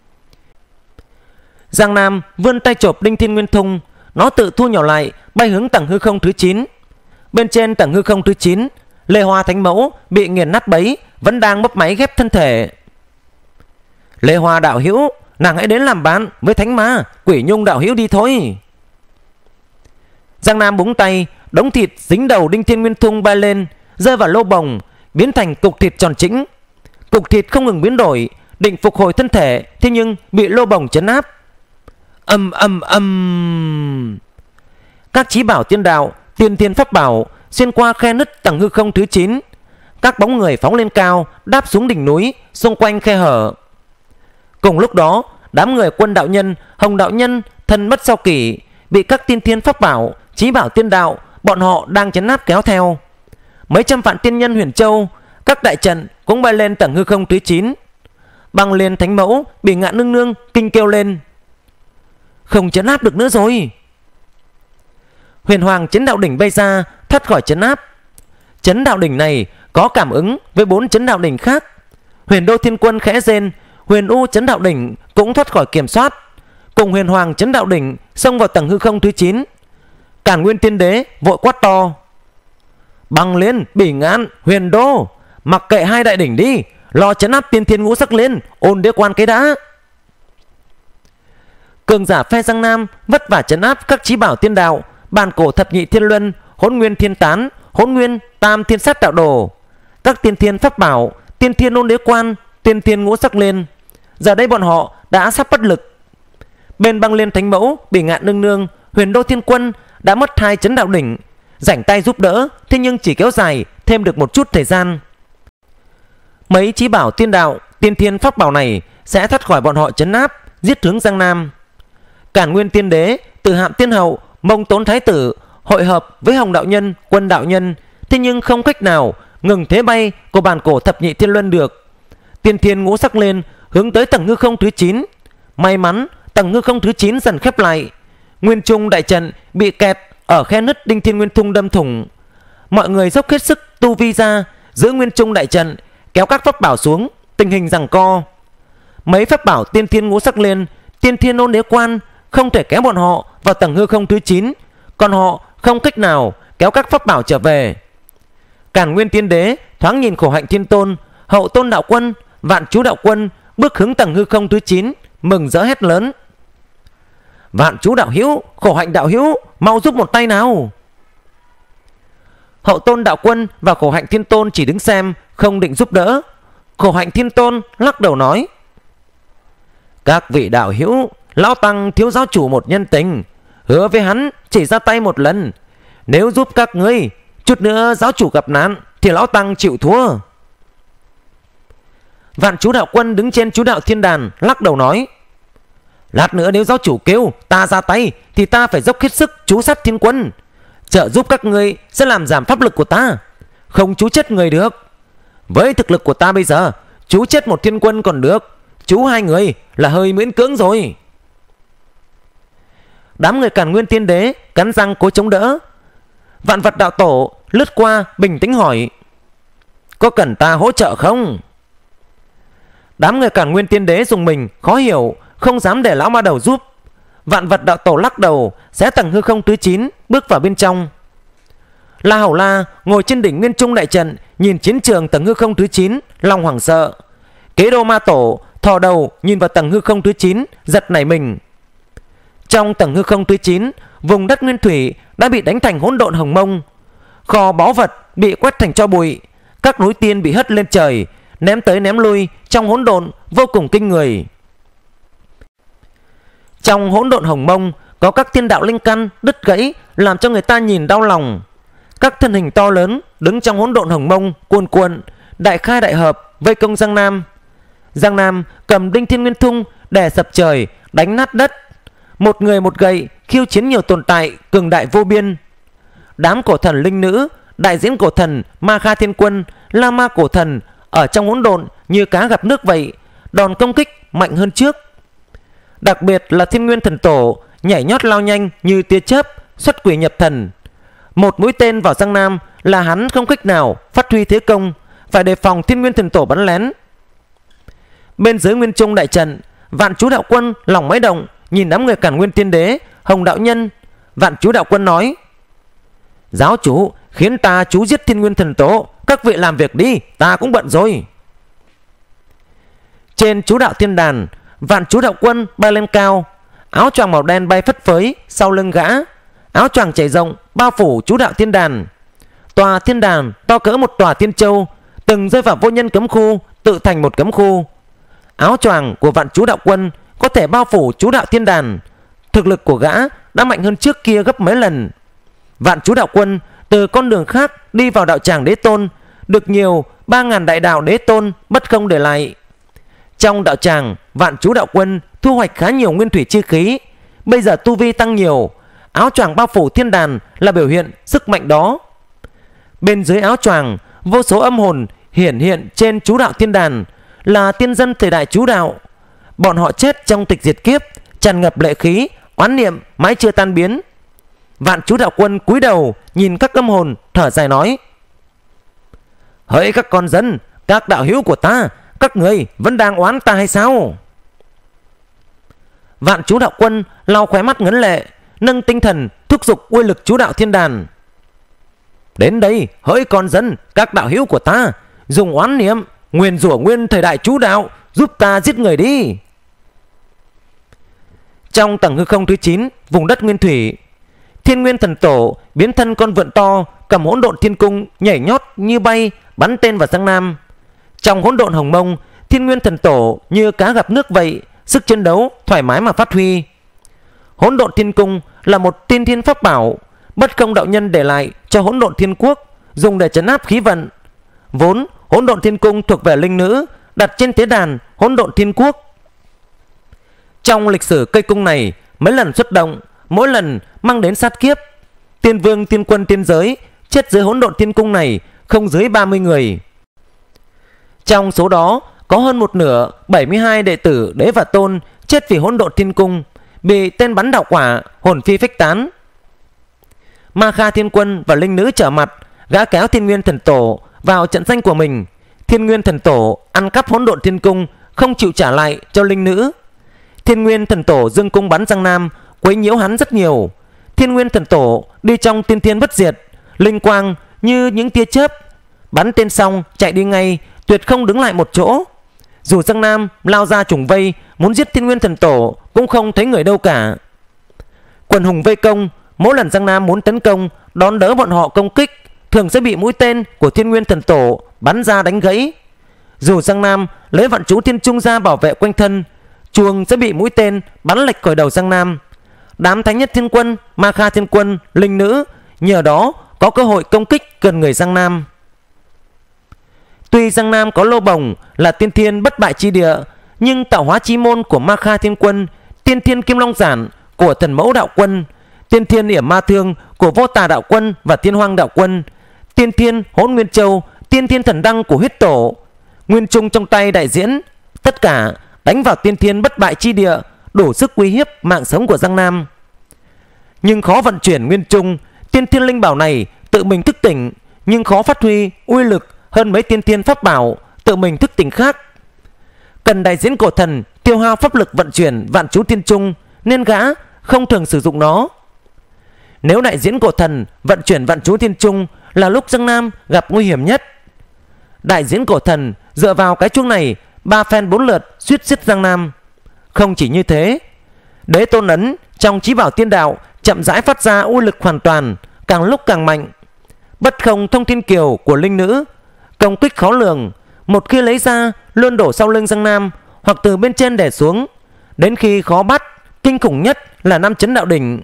Giang Nam vươn tay chộp Đinh Thiên Nguyên Thung, nó tự thu nhỏ lại bay hướng tầng hư không thứ chín. Bên trên tầng hư không thứ chín, Lê Hoa Thánh Mẫu bị nghiền nát bấy, vẫn đang mấp máy ghép thân thể. Lê Hoa đạo hữu, nàng hãy đến làm bạn với Thánh Ma Quỷ Nhung đạo hữu đi thôi. Giang Nam búng tay, đống thịt dính đầu Đinh Thiên Nguyên Thung bay lên, rơi vào lô bồng, biến thành cục thịt tròn chỉnh. Cục thịt không ngừng biến đổi, định phục hồi thân thể, thế nhưng bị lô bồng chấn áp. Âm âm âm. Các chí bảo tiên đạo, tiên thiên pháp bảo xuyên qua khe nứt tầng hư không thứ chín. Các bóng người phóng lên cao, đáp xuống đỉnh núi xung quanh khe hở. Cùng lúc đó, đám người Quân đạo nhân, Hồng đạo nhân, Thân Mất Sao Kỷ bị các tiên thiên pháp bảo, chí bảo tiên đạo bọn họ đang chấn áp kéo theo. Mấy trăm vạn tiên nhân Huyền Châu, các đại trận cũng bay lên tầng hư không thứ chín. Băng Liên Thánh Mẫu bị Ngạn Nương Nương kinh kêu lên: không chấn áp được nữa rồi. Huyền Hoàng chấn đạo đỉnh bay ra, thoát khỏi chấn áp. Chấn đạo đỉnh này có cảm ứng với bốn chấn đạo đỉnh khác. Huyền Đô Thiên Quân khẽ rên, Huyền U chấn đạo đỉnh cũng thoát khỏi kiểm soát, cùng Huyền Hoàng chấn đạo đỉnh xông vào tầng hư không thứ chín. Càn Nguyên Tiên Đế vội quát to: Băng Liên, Bỉ Ngạn, Huyền Đô, mặc kệ hai đại đỉnh đi, lo chấn áp Tiên Thiên Ngũ Sắc Liên, ôn đế quan cái đã. Cường giả phe Giang Nam vất vả chấn áp các chí bảo tiên đạo, Bàn Cổ Thập Nhị Thiên Luân, Hỗn Nguyên Thiên Tán, Hỗn Nguyên Tam Thiên Sát Đạo Đồ, các tiên thiên pháp bảo, Tiên Thiên Ôn Đế Quan, Tiên Thiên Ngũ Sắc Liên. Giờ đây bọn họ đã sắp bất lực. Bên Băng Liên Thánh Mẫu, Bỉ Ngạn Nương Nương, Huyền Đô Thiên Quân đã mất hai chấn đạo đỉnh, rảnh tay giúp đỡ, thế nhưng chỉ kéo dài thêm được một chút thời gian. Mấy chí bảo tiên đạo, tiên thiên pháp bảo này sẽ thoát khỏi bọn họ chấn áp, giết hướng Giang Nam. Càn Nguyên Tiên Đế, Từ Hạm Tiên Hậu, Mông Tốn Thái Tử hội hợp với Hồng đạo nhân, Quân đạo nhân, thế nhưng không cách nào ngừng thế bay của Bàn Cổ Thập Nhị Thiên Luân được. Tiên Thiên Ngũ Sắc Liên hướng tới tầng hư không thứ chín. May mắn tầng hư không thứ chín dần khép lại. Nguyên Trung đại trận bị kẹt ở khe nứt Đinh Thiên Nguyên Thung đâm thủng. Mọi người dốc hết sức tu vi ra giữ Nguyên Trung đại trận, kéo các pháp bảo xuống, tình hình giằng co. Mấy pháp bảo Tiên Thiên Ngũ Sắc Liên, Tiên Thiên Ôn Đế Quan không thể kéo bọn họ vào tầng hư không thứ chín, còn họ không cách nào kéo các pháp bảo trở về. Càn Nguyên Tiên Đế thoáng nhìn Khổ Hạnh Thiên Tôn, Hậu Tôn Đạo Quân, Vạn Chú Đạo Quân bước hướng tầng hư không thứ chín, mừng rỡ hét lớn: Vạn Chú đạo hữu, Khổ Hạnh đạo hữu, mau giúp một tay nào. Hậu Tôn Đạo Quân và Khổ Hạnh Thiên Tôn chỉ đứng xem, không định giúp đỡ. Khổ Hạnh Thiên Tôn lắc đầu nói: Các vị đạo hữu, lão tăng thiếu giáo chủ một nhân tình, hứa với hắn chỉ ra tay một lần. Nếu giúp các ngươi, chút nữa giáo chủ gặp nạn thì lão tăng chịu thua. Vạn Chú Đạo Quân đứng trên Chú Đạo Thiên Đàn lắc đầu nói: Lát nữa nếu giáo chủ kêu ta ra tay thì ta phải dốc hết sức chú sát thiên quân. Trợ giúp các ngươi sẽ làm giảm pháp lực của ta, không chú chết người được. Với thực lực của ta bây giờ, chú chết một thiên quân còn được, chú hai người là hơi miễn cưỡng rồi. Đám người Càn Nguyên Tiên Đế cắn răng cố chống đỡ. Vạn Vật Đạo Tổ lướt qua bình tĩnh hỏi: Có cần ta hỗ trợ không? Đám người Càn Nguyên Tiên Đế dùng mình khó hiểu, không dám để lão ma đầu giúp. Vạn Vật Đạo Tổ lắc đầu xé tầng hư không thứ chín, bước vào bên trong. La Hầu La ngồi trên đỉnh Nguyên Trung đại trận, nhìn chiến trường tầng hư không thứ chín, lòng hoảng sợ. Kế Đô Ma Tổ thò đầu nhìn vào tầng hư không thứ chín, giật nảy mình. Trong tầng hư không thứ chín, vùng đất nguyên thủy đã bị đánh thành hỗn độn hồng mông. Kho báu vật bị quét thành tro bụi, các núi tiên bị hất lên trời, ném tới ném lui trong hỗn độn vô cùng kinh người. Trong hỗn độn hồng mông có các thiên đạo linh căn đứt gãy, làm cho người ta nhìn đau lòng. Các thân hình to lớn đứng trong hỗn độn hồng mông cuồn cuộn, đại khai đại hợp vây công Giang Nam. Giang Nam cầm Đinh Thiên Nguyên Thung đè sập trời, đánh nát đất. một người một gậy khiêu chiến nhiều tồn tại cường đại vô biên. Đám cổ thần linh nữ, đại diễn cổ thần Ma Kha Thiên Quân, La Ma cổ thần ở trong hỗn độn như cá gặp nước vậy, đòn công kích mạnh hơn trước. Đặc biệt là Thiên Nguyên Thần Tổ nhảy nhót lao nhanh như tia chớp, xuất quỷ nhập thần. Một mũi tên vào Giang Nam là hắn không cách nào phát huy thế công, phải đề phòng Thiên Nguyên Thần Tổ bắn lén. Bên dưới Nguyên Trung đại trận, Vạn Chú Đạo Quân lòng máy động, nhìn đám người Cản Nguyên Tiên Đế, Hồng Đạo Nhân. Vạn Chú Đạo Quân nói: giáo chủ khiến ta chú giết Thiên Nguyên Thần Tổ, các vị làm việc đi, ta cũng bận rồi. Trên Chú Đạo Thiên Đàn, Vạn Chú Đạo Quân bay lên cao, áo choàng màu đen bay phất phới sau lưng gã, áo choàng chảy rộng bao phủ Chú Đạo Thiên Đàn. Tòa thiên đàn to cỡ một tòa thiên châu, từng rơi vào vô nhân cấm khu, tự thành một cấm khu. Áo choàng của Vạn Chú Đạo Quân có thể bao phủ Chú Đạo Thiên Đàn. Thực lực của gã đã mạnh hơn trước kia gấp mấy lần. Vạn Chú Đạo Quân từ con đường khác đi vào đạo tràng Đế Tôn, được nhiều ba ngàn đại đạo Đế Tôn bất không để lại. Trong đạo tràng, Vạn Chú Đạo Quân thu hoạch khá nhiều nguyên thủy chi khí, bây giờ tu vi tăng nhiều. Áo choàng bao phủ thiên đàn là biểu hiện sức mạnh đó. Bên dưới áo choàng, vô số âm hồn hiển hiện trên Chú Đạo Thiên Đàn, là tiên dân thời đại Chú Đạo. Bọn họ chết trong tịch diệt kiếp, tràn ngập lệ khí, oán niệm mãi chưa tan biến. Vạn Chú Đạo Quân cúi đầu nhìn các âm hồn, thở dài nói: hỡi các con dân, các đạo hữu của ta, các người vẫn đang oán ta hay sao? Vạn Chú Đạo Quân lau khóe mắt ngấn lệ, nâng tinh thần thúc giục uy lực Chú Đạo Thiên Đàn. Đến đây, hỡi con dân, các đạo hữu của ta, dùng oán niệm nguyền rủa nguyên thời đại Chú Đạo, giúp ta giết người đi. Trong tầng hư không thứ chín, vùng đất nguyên thủy, Thiên Nguyên Thần Tổ biến thân con vượn to, cầm hỗn độn thiên cung nhảy nhót như bay, bắn tên vào Giang Nam. Trong hỗn độn hồng mông, Thiên Nguyên Thần Tổ như cá gặp nước vậy, sức chiến đấu thoải mái mà phát huy. Hỗn độn thiên cung là một tiên thiên pháp bảo, Bất Công đạo nhân để lại cho hỗn độn thiên quốc, dùng để trấn áp khí vận. Vốn hỗn độn thiên cung thuộc về linh nữ, đặt trên tế đàn hỗn độn thiên quốc. Trong lịch sử cây cung này mấy lần xuất động, mỗi lần mang đến sát kiếp. Tiên vương, tiên quân, tiên giới chết dưới hỗn độn thiên cung này không dưới ba mươi người. Trong số đó có hơn một nửa, bảy mươi hai đệ tử Đế và Tôn chết vì hỗn độn thiên cung, bị tên bắn đạo quả, hồn phi phách tán. Ma Kha Thiên Quân và linh nữ trở mặt, gã kéo Thiên Nguyên Thần Tổ vào trận danh của mình. Thiên Nguyên Thần Tổ ăn cắp hỗn độn thiên cung, không chịu trả lại cho linh nữ. Thiên Nguyên Thần Tổ dương cung bắn Giang Nam, quấy nhiễu hắn rất nhiều. Thiên Nguyên Thần Tổ đi trong tiên thiên bất diệt, linh quang như những tia chớp, bắn tên xong chạy đi ngay, tuyệt không đứng lại một chỗ. Dù Giang Nam lao ra trùng vây muốn giết Thiên Nguyên Thần Tổ, cũng không thấy người đâu cả. Quần hùng vây công, mỗi lần Giang Nam muốn tấn công, đón đỡ bọn họ công kích, thường sẽ bị mũi tên của Thiên Nguyên Thần Tổ bắn ra đánh gãy. Dù Giang Nam lấy Vạn Chú Thiên Trung ra bảo vệ quanh thân, chuông sẽ bị mũi tên bắn lệch khỏi đầu Giang Nam. Đám Thánh Nhất Thiên Quân, Ma Kha Thiên Quân, linh nữ nhờ đó có cơ hội công kích gần người Giang Nam. Tuy Giang Nam có Lô Bồng là tiên thiên bất bại chi địa, nhưng tạo hóa chi môn của Ma Kha Thiên Quân, tiên thiên Kim Long Giản của Thần Mẫu Đạo Quân, tiên thiên Yểm Ma Thương của Vô Tà Đạo Quân và Thiên Hoang Đạo Quân, tiên thiên Hỗn Nguyên Châu, tiên thiên Thần Đăng của Huyết Tổ, Nguyên Trung trong tay đại diễn, tất cả đánh vào tiên thiên bất bại chi địa, đủ sức uy hiếp mạng sống của Giang Nam. Nhưng khó vận chuyển Nguyên Trung, tiên thiên linh bảo này tự mình thức tỉnh, nhưng khó phát huy uy lực hơn mấy tiên thiên pháp bảo tự mình thức tỉnh khác. Cần đại diễn cổ thần tiêu hao pháp lực vận chuyển Vạn Chú Thiên Trung, nên gã không thường sử dụng nó. Nếu đại diễn cổ thần vận chuyển Vạn Chú Thiên Trung là lúc Giang Nam gặp nguy hiểm nhất. Đại diễn cổ thần dựa vào cái chuông này ba phen bốn lượt suýt giết Giang Nam. Không chỉ như thế, Đế Tôn ấn trong Chí Bảo Tiên Đạo chậm rãi phát ra uy lực hoàn toàn, càng lúc càng mạnh. Bất Không Thông Thiên Kiều của linh nữ công kích khó lường, một khi lấy ra luôn đổ sau lưng Giang Nam, hoặc từ bên trên đè xuống, đến khi khó bắt. Kinh khủng nhất là năm chấn đạo đỉnh: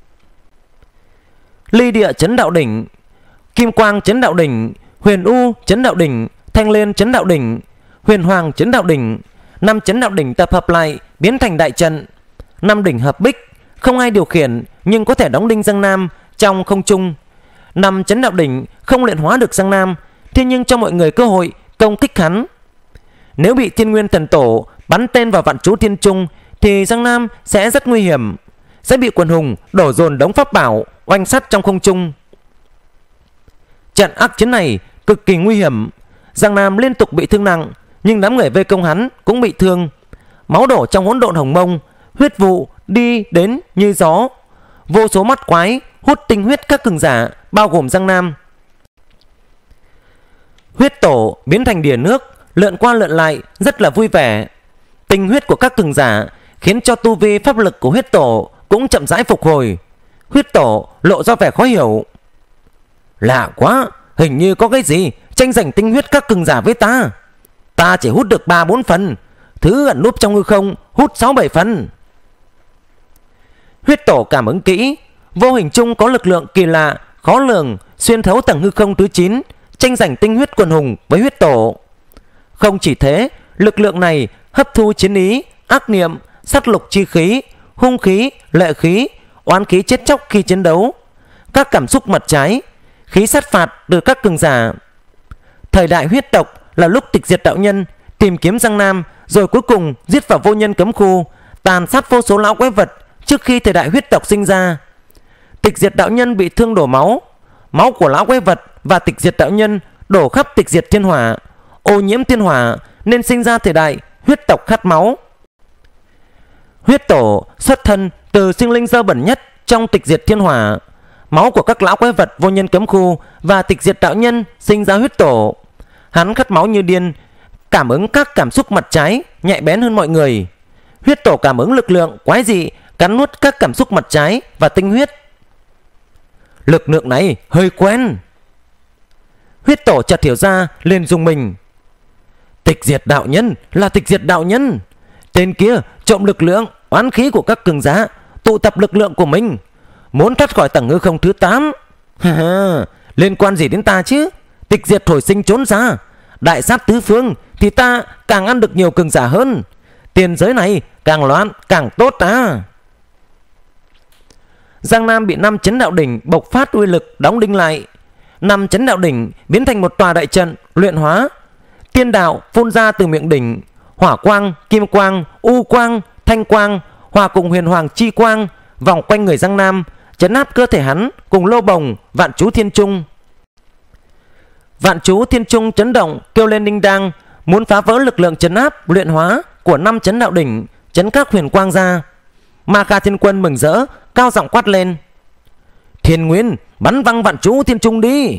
Ly Địa chấn đạo đỉnh, Kim Quang chấn đạo đỉnh, Huyền U chấn đạo đỉnh, Thanh Liên chấn đạo đỉnh, Huyền Hoàng chấn đạo đỉnh. Năm chấn đạo đỉnh tập hợp lại biến thành đại trận. Năm đỉnh hợp bích, không ai điều khiển nhưng có thể đóng đinh Giang Nam trong không trung. Năm chấn đạo đỉnh không luyện hóa được Giang Nam, thế nhưng cho mọi người cơ hội công kích hắn. Nếu bị Thiên Nguyên Thần Tổ bắn tên vào Vạn Chú Thiên Trung thì Giang Nam sẽ rất nguy hiểm, sẽ bị quần hùng đổ dồn đống pháp bảo oanh sắt trong không trung. Trận ác chiến này cực kỳ nguy hiểm. Giang Nam liên tục bị thương nặng, nhưng đám người vây công hắn cũng bị thương. Máu đổ trong hỗn độn hồng mông, huyết vụ đi đến như gió. Vô số mắt quái hút tinh huyết các cường giả, bao gồm Giang Nam. Huyết tổ biến thành đìa nước, lượn qua lượn lại rất là vui vẻ. Tinh huyết của các cường giả khiến cho tu vi pháp lực của huyết tổ cũng chậm rãi phục hồi. Huyết tổ lộ ra vẻ khó hiểu. Lạ quá, hình như có cái gì tranh giành tinh huyết các cường giả với ta. Ta chỉ hút được ba bốn phần, thứ ẩn núp trong hư không hút sáu bảy phần. Huyết tổ cảm ứng kỹ, vô hình chung có lực lượng kỳ lạ, khó lường xuyên thấu tầng hư không thứ chín, tranh giành tinh huyết quần hùng với huyết tổ. Không chỉ thế, lực lượng này hấp thu chiến ý, ác niệm, sát lục chi khí, hung khí, lệ khí, oán khí chết chóc khi chiến đấu, các cảm xúc mặt trái, khí sát phạt từ các cường giả. Thời đại huyết tộc là lúc Tịch Diệt đạo nhân tìm kiếm Giang Nam, rồi cuối cùng giết vào vô nhân cấm khu, tàn sát vô số lão quái vật trước khi thời đại huyết tộc sinh ra. Tịch Diệt đạo nhân bị thương đổ máu, máu của lão quái vật và Tịch Diệt đạo nhân đổ khắp Tịch Diệt thiên hỏa, ô nhiễm thiên hỏa, nên sinh ra thời đại huyết tộc khát máu. Huyết tổ xuất thân từ sinh linh dơ bẩn nhất trong Tịch Diệt thiên hỏa. Máu của các lão quái vật vô nhân cấm khu và Tịch Diệt đạo nhân sinh ra huyết tổ. Hắn khát máu như điên, cảm ứng các cảm xúc mặt trái nhạy bén hơn mọi người. Huyết tổ cảm ứng lực lượng quái dị, cắn nuốt các cảm xúc mặt trái và tinh huyết. Lực lượng này hơi quen. Huyết tổ chợt hiểu ra, liền dùng mình. Tịch Diệt đạo nhân là Tịch Diệt đạo nhân. Tên kia trộm lực lượng oán khí của các cường giả, tụ tập lực lượng của mình, muốn thoát khỏi tầng hư không thứ tám. Liên quan gì đến ta chứ? Tịch Diệt hồi sinh trốn ra, đại sát tứ phương thì ta càng ăn được nhiều cường giả hơn. Tiền giới này càng loạn càng tốt à. Giang Nam bị năm chấn đạo đỉnh bộc phát uy lực đóng đinh lại. Năm chấn đạo đỉnh biến thành một tòa đại trận luyện hóa. Tiên đạo phun ra từ miệng đỉnh, hỏa quang, kim quang, u quang, thanh quang hòa cùng huyền hoàng chi quang vòng quanh người Giang Nam, trấn áp cơ thể hắn cùng lô bồng Vạn Chú Thiên Trung. Vạn Chú Thiên Trung chấn động kêu lên đinh đang, muốn phá vỡ lực lượng trấn áp luyện hóa của năm chấn đạo đỉnh, chấn các huyền quang ra. Ma Kha Thiên Quân mừng rỡ, cao giọng quát lên: Thiên Nguyên, bắn văng Vạn Chú Thiên Trung đi!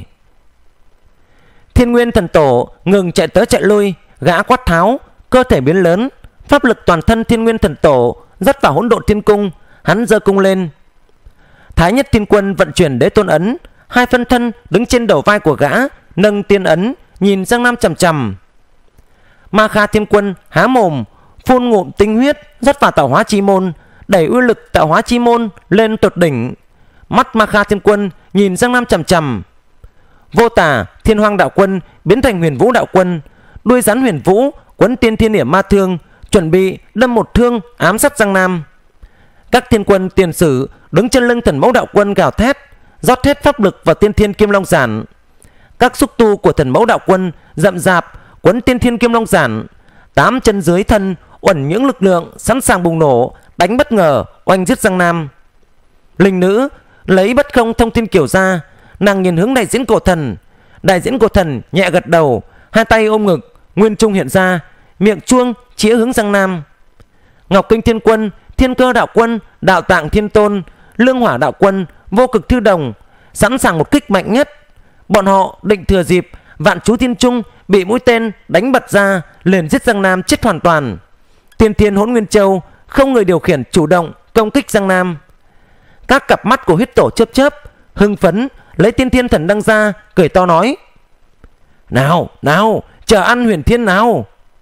Thiên Nguyên thần tổ ngừng chạy tới chạy lui, gã quát tháo, cơ thể biến lớn, pháp lực toàn thân Thiên Nguyên thần tổ dắt vào hỗn độn thiên cung. Hắn giơ cung lên. Thái Nhất Thiên Quân vận chuyển đế tôn ấn, hai phân thân đứng trên đầu vai của gã, nâng tiên ấn nhìn Giang Nam chằm chằm. Ma Kha Thiên Quân há mồm phun ngụm tinh huyết rót vào tạo hóa chi môn, đẩy uy lực tạo hóa chi môn lên tột đỉnh. Mắt Ma Kha Thiên Quân nhìn Giang Nam chằm chằm. Vô Tả Thiên Hoang đạo quân biến thành Huyền Vũ đạo quân, đuôi rắn huyền vũ quấn tiên thiên hiểm ma thương, chuẩn bị đâm một thương ám sát Giang Nam. Các thiên quân tiền sử đứng trên lưng thần mẫu đạo quân gào thét, rót hết pháp lực vào tiên thiên kim long giản. Các xúc tu của thần mẫu đạo quân rậm rạp quấn tiên thiên kim long giản, tám chân dưới thân uẩn những lực lượng sẵn sàng bùng nổ, đánh bất ngờ oanh giết Giang Nam. Linh nữ lấy bất không thông thiên kiều ra, nàng nhìn hướng đại diễn cổ thần. Đại diễn cổ thần nhẹ gật đầu, hai tay ôm ngực, nguyên trung hiện ra, miệng chuông chĩa hướng Giang Nam. Ngọc Kinh Thiên Quân, Thiên Cơ đạo quân, Đạo Tạng Thiên Tôn, Lương Hỏa đạo quân, Vô Cực Thư Đồng sẵn sàng một kích mạnh nhất. Bọn họ định thừa dịp Vạn Chú Thiên Trung bị mũi tên đánh bật ra, liền giết Giang Nam chết hoàn toàn. Tiên Thiên Hỗn Nguyên Châu không người điều khiển chủ động công kích Giang Nam. Các cặp mắt của huyết tổ chớp chớp, hưng phấn lấy Tiên Thiên Thần Đăng ra, cười to nói: Nào, nào, chờ ăn huyền thiên nào.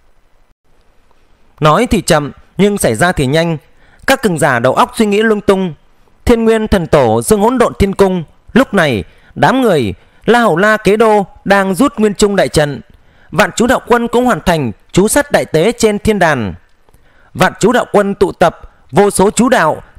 Nói thì chậm nhưng xảy ra thì nhanh. Các cường giả đầu óc suy nghĩ lung tung. Thiên Nguyên thần tổ dương hỗn độn thiên cung. Lúc này đám người La Hầu La Kế Đô đang rút nguyên trung đại trận. Vạn Chú đạo quân cũng hoàn thành chú sát đại tế trên thiên đàn. Vạn Chú đạo quân tụ tập vô số chú đạo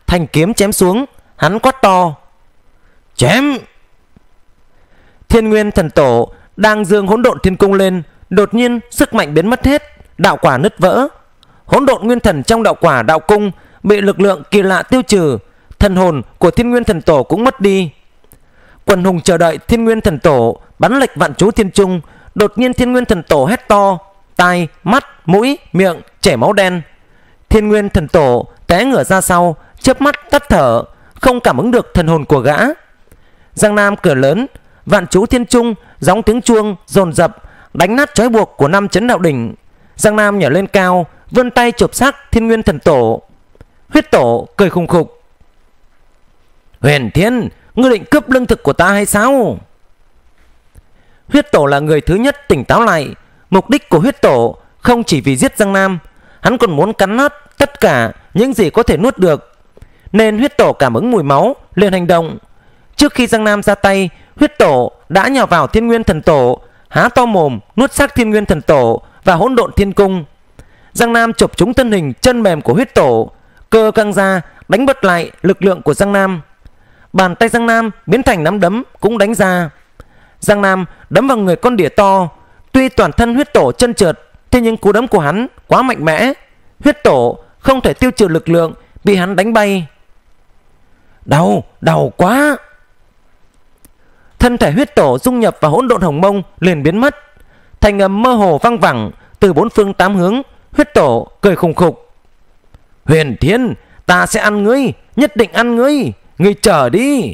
Thanh kiếm chém xuống. Hắn quát to: chém! Thiên Nguyên Thần Tổ đang giương hỗn độn thiên cung lên, đột nhiên sức mạnh biến mất hết, đạo quả nứt vỡ. Hỗn độn nguyên thần trong đạo quả đạo cung bị lực lượng kỳ lạ tiêu trừ, thần hồn của Thiên Nguyên Thần Tổ cũng mất đi. Quần hùng chờ đợi Thiên Nguyên Thần Tổ bắn lệch vạn chú thiên trung. Đột nhiên Thiên Nguyên Thần Tổ hét to, tai, mắt, mũi, miệng chảy máu đen. Thiên Nguyên Thần Tổ té ngửa ra sau, chớp mắt tắt thở, không cảm ứng được thần hồn của gã. Giang Nam cười lớn, vạn chú thiên trung gióng tiếng chuông dồn dập đánh nát trói buộc của năm chấn đạo đỉnh. Giang Nam nhảy lên cao, vươn tay chộp xác Thiên Nguyên Thần Tổ. Huyết Tổ cười khùng khục: Huyền Thiên, ngươi định cướp lương thực của ta hay sao? Huyết Tổ là người thứ nhất tỉnh táo lại. Mục đích của Huyết Tổ không chỉ vì giết Giang Nam, hắn còn muốn cắn nát tất cả những gì có thể nuốt được. Nên Huyết Tổ cảm ứng mùi máu liền hành động. Trước khi Giang Nam ra tay, Huyết Tổ đã nhào vào Thiên Nguyên Thần Tổ, há to mồm nuốt xác Thiên Nguyên Thần Tổ và hỗn độn thiên cung. Giang Nam chộp trúng thân hình chân mềm của Huyết Tổ, cơ căng ra đánh bật lại lực lượng của Giang Nam. Bàn tay Giang Nam biến thành nắm đấm cũng đánh ra. Giang Nam đấm vào người con đỉa to. Tuy toàn thân Huyết Tổ chân trượt, thế nhưng cú đấm của hắn quá mạnh mẽ, Huyết Tổ không thể tiêu trừ lực lượng, bị hắn đánh bay. Đau, đau quá! Thân thể Huyết Tổ dung nhập vào hỗn độn hồng mông liền biến mất. Thành âm mơ hồ văng vẳng từ bốn phương tám hướng. Huyết Tổ cười khùng khục: Huyền Thiên, ta sẽ ăn ngươi, nhất định ăn ngươi, ngươi chờ đi.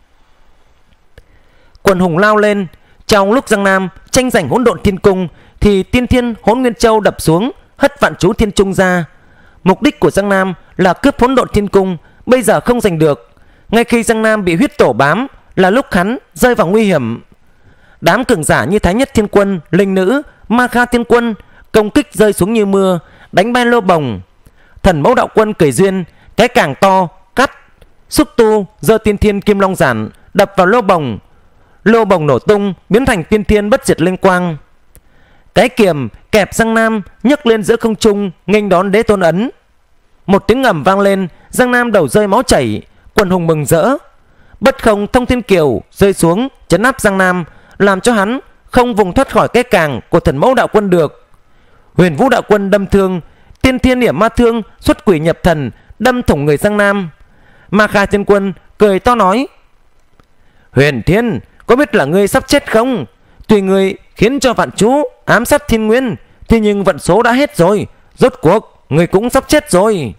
Quần hùng lao lên. Trong lúc Giang Nam tranh giành hỗn độn thiên cung thì Tiên Thiên Hỗn Nguyên Châu đập xuống, hất vạn chú thiên trung ra. Mục đích của Giang Nam là cướp hỗn độn thiên cung, bây giờ không giành được. Ngay khi Giang Nam bị Huyết Tổ bám là lúc hắn rơi vào nguy hiểm. Đám cường giả như Thái Nhất Thiên Quân, Linh Nữ, Ma Kha Thiên Quân công kích rơi xuống như mưa, đánh bay lô bồng. Thần Mẫu Đạo Quân cười duyên, cái càng to cắt. Xúc Tu giơ Tiên Thiên Kim Long Giản đập vào lô bồng. Lô bồng nổ tung, biến thành Tiên Thiên Bất Diệt Linh Quang. Cái kiềm kẹp Giang Nam nhấc lên giữa không trung, nghênh đón Đế Tôn Ấn. Một tiếng ầm vang lên, Giang Nam đầu rơi máu chảy. Quần hùng mừng rỡ. Bất Không Thông Thiên Kiều rơi xuống trấn áp Giang Nam, làm cho hắn không vùng thoát khỏi cái càng của Thần Mẫu Đạo Quân được. Huyền Vũ Đạo Quân đâm thương, Tiên Thiên Hiểm Ma Thương xuất quỷ nhập thần đâm thủng người Giang Nam. Ma Kha Thiên Quân cười to nói: Huyền Thiên, có biết là ngươi sắp chết không? Tùy ngươi khiến cho vạn chú ám sát thiên nguyên, thế nhưng vận số đã hết rồi, rốt cuộc ngươi cũng sắp chết rồi.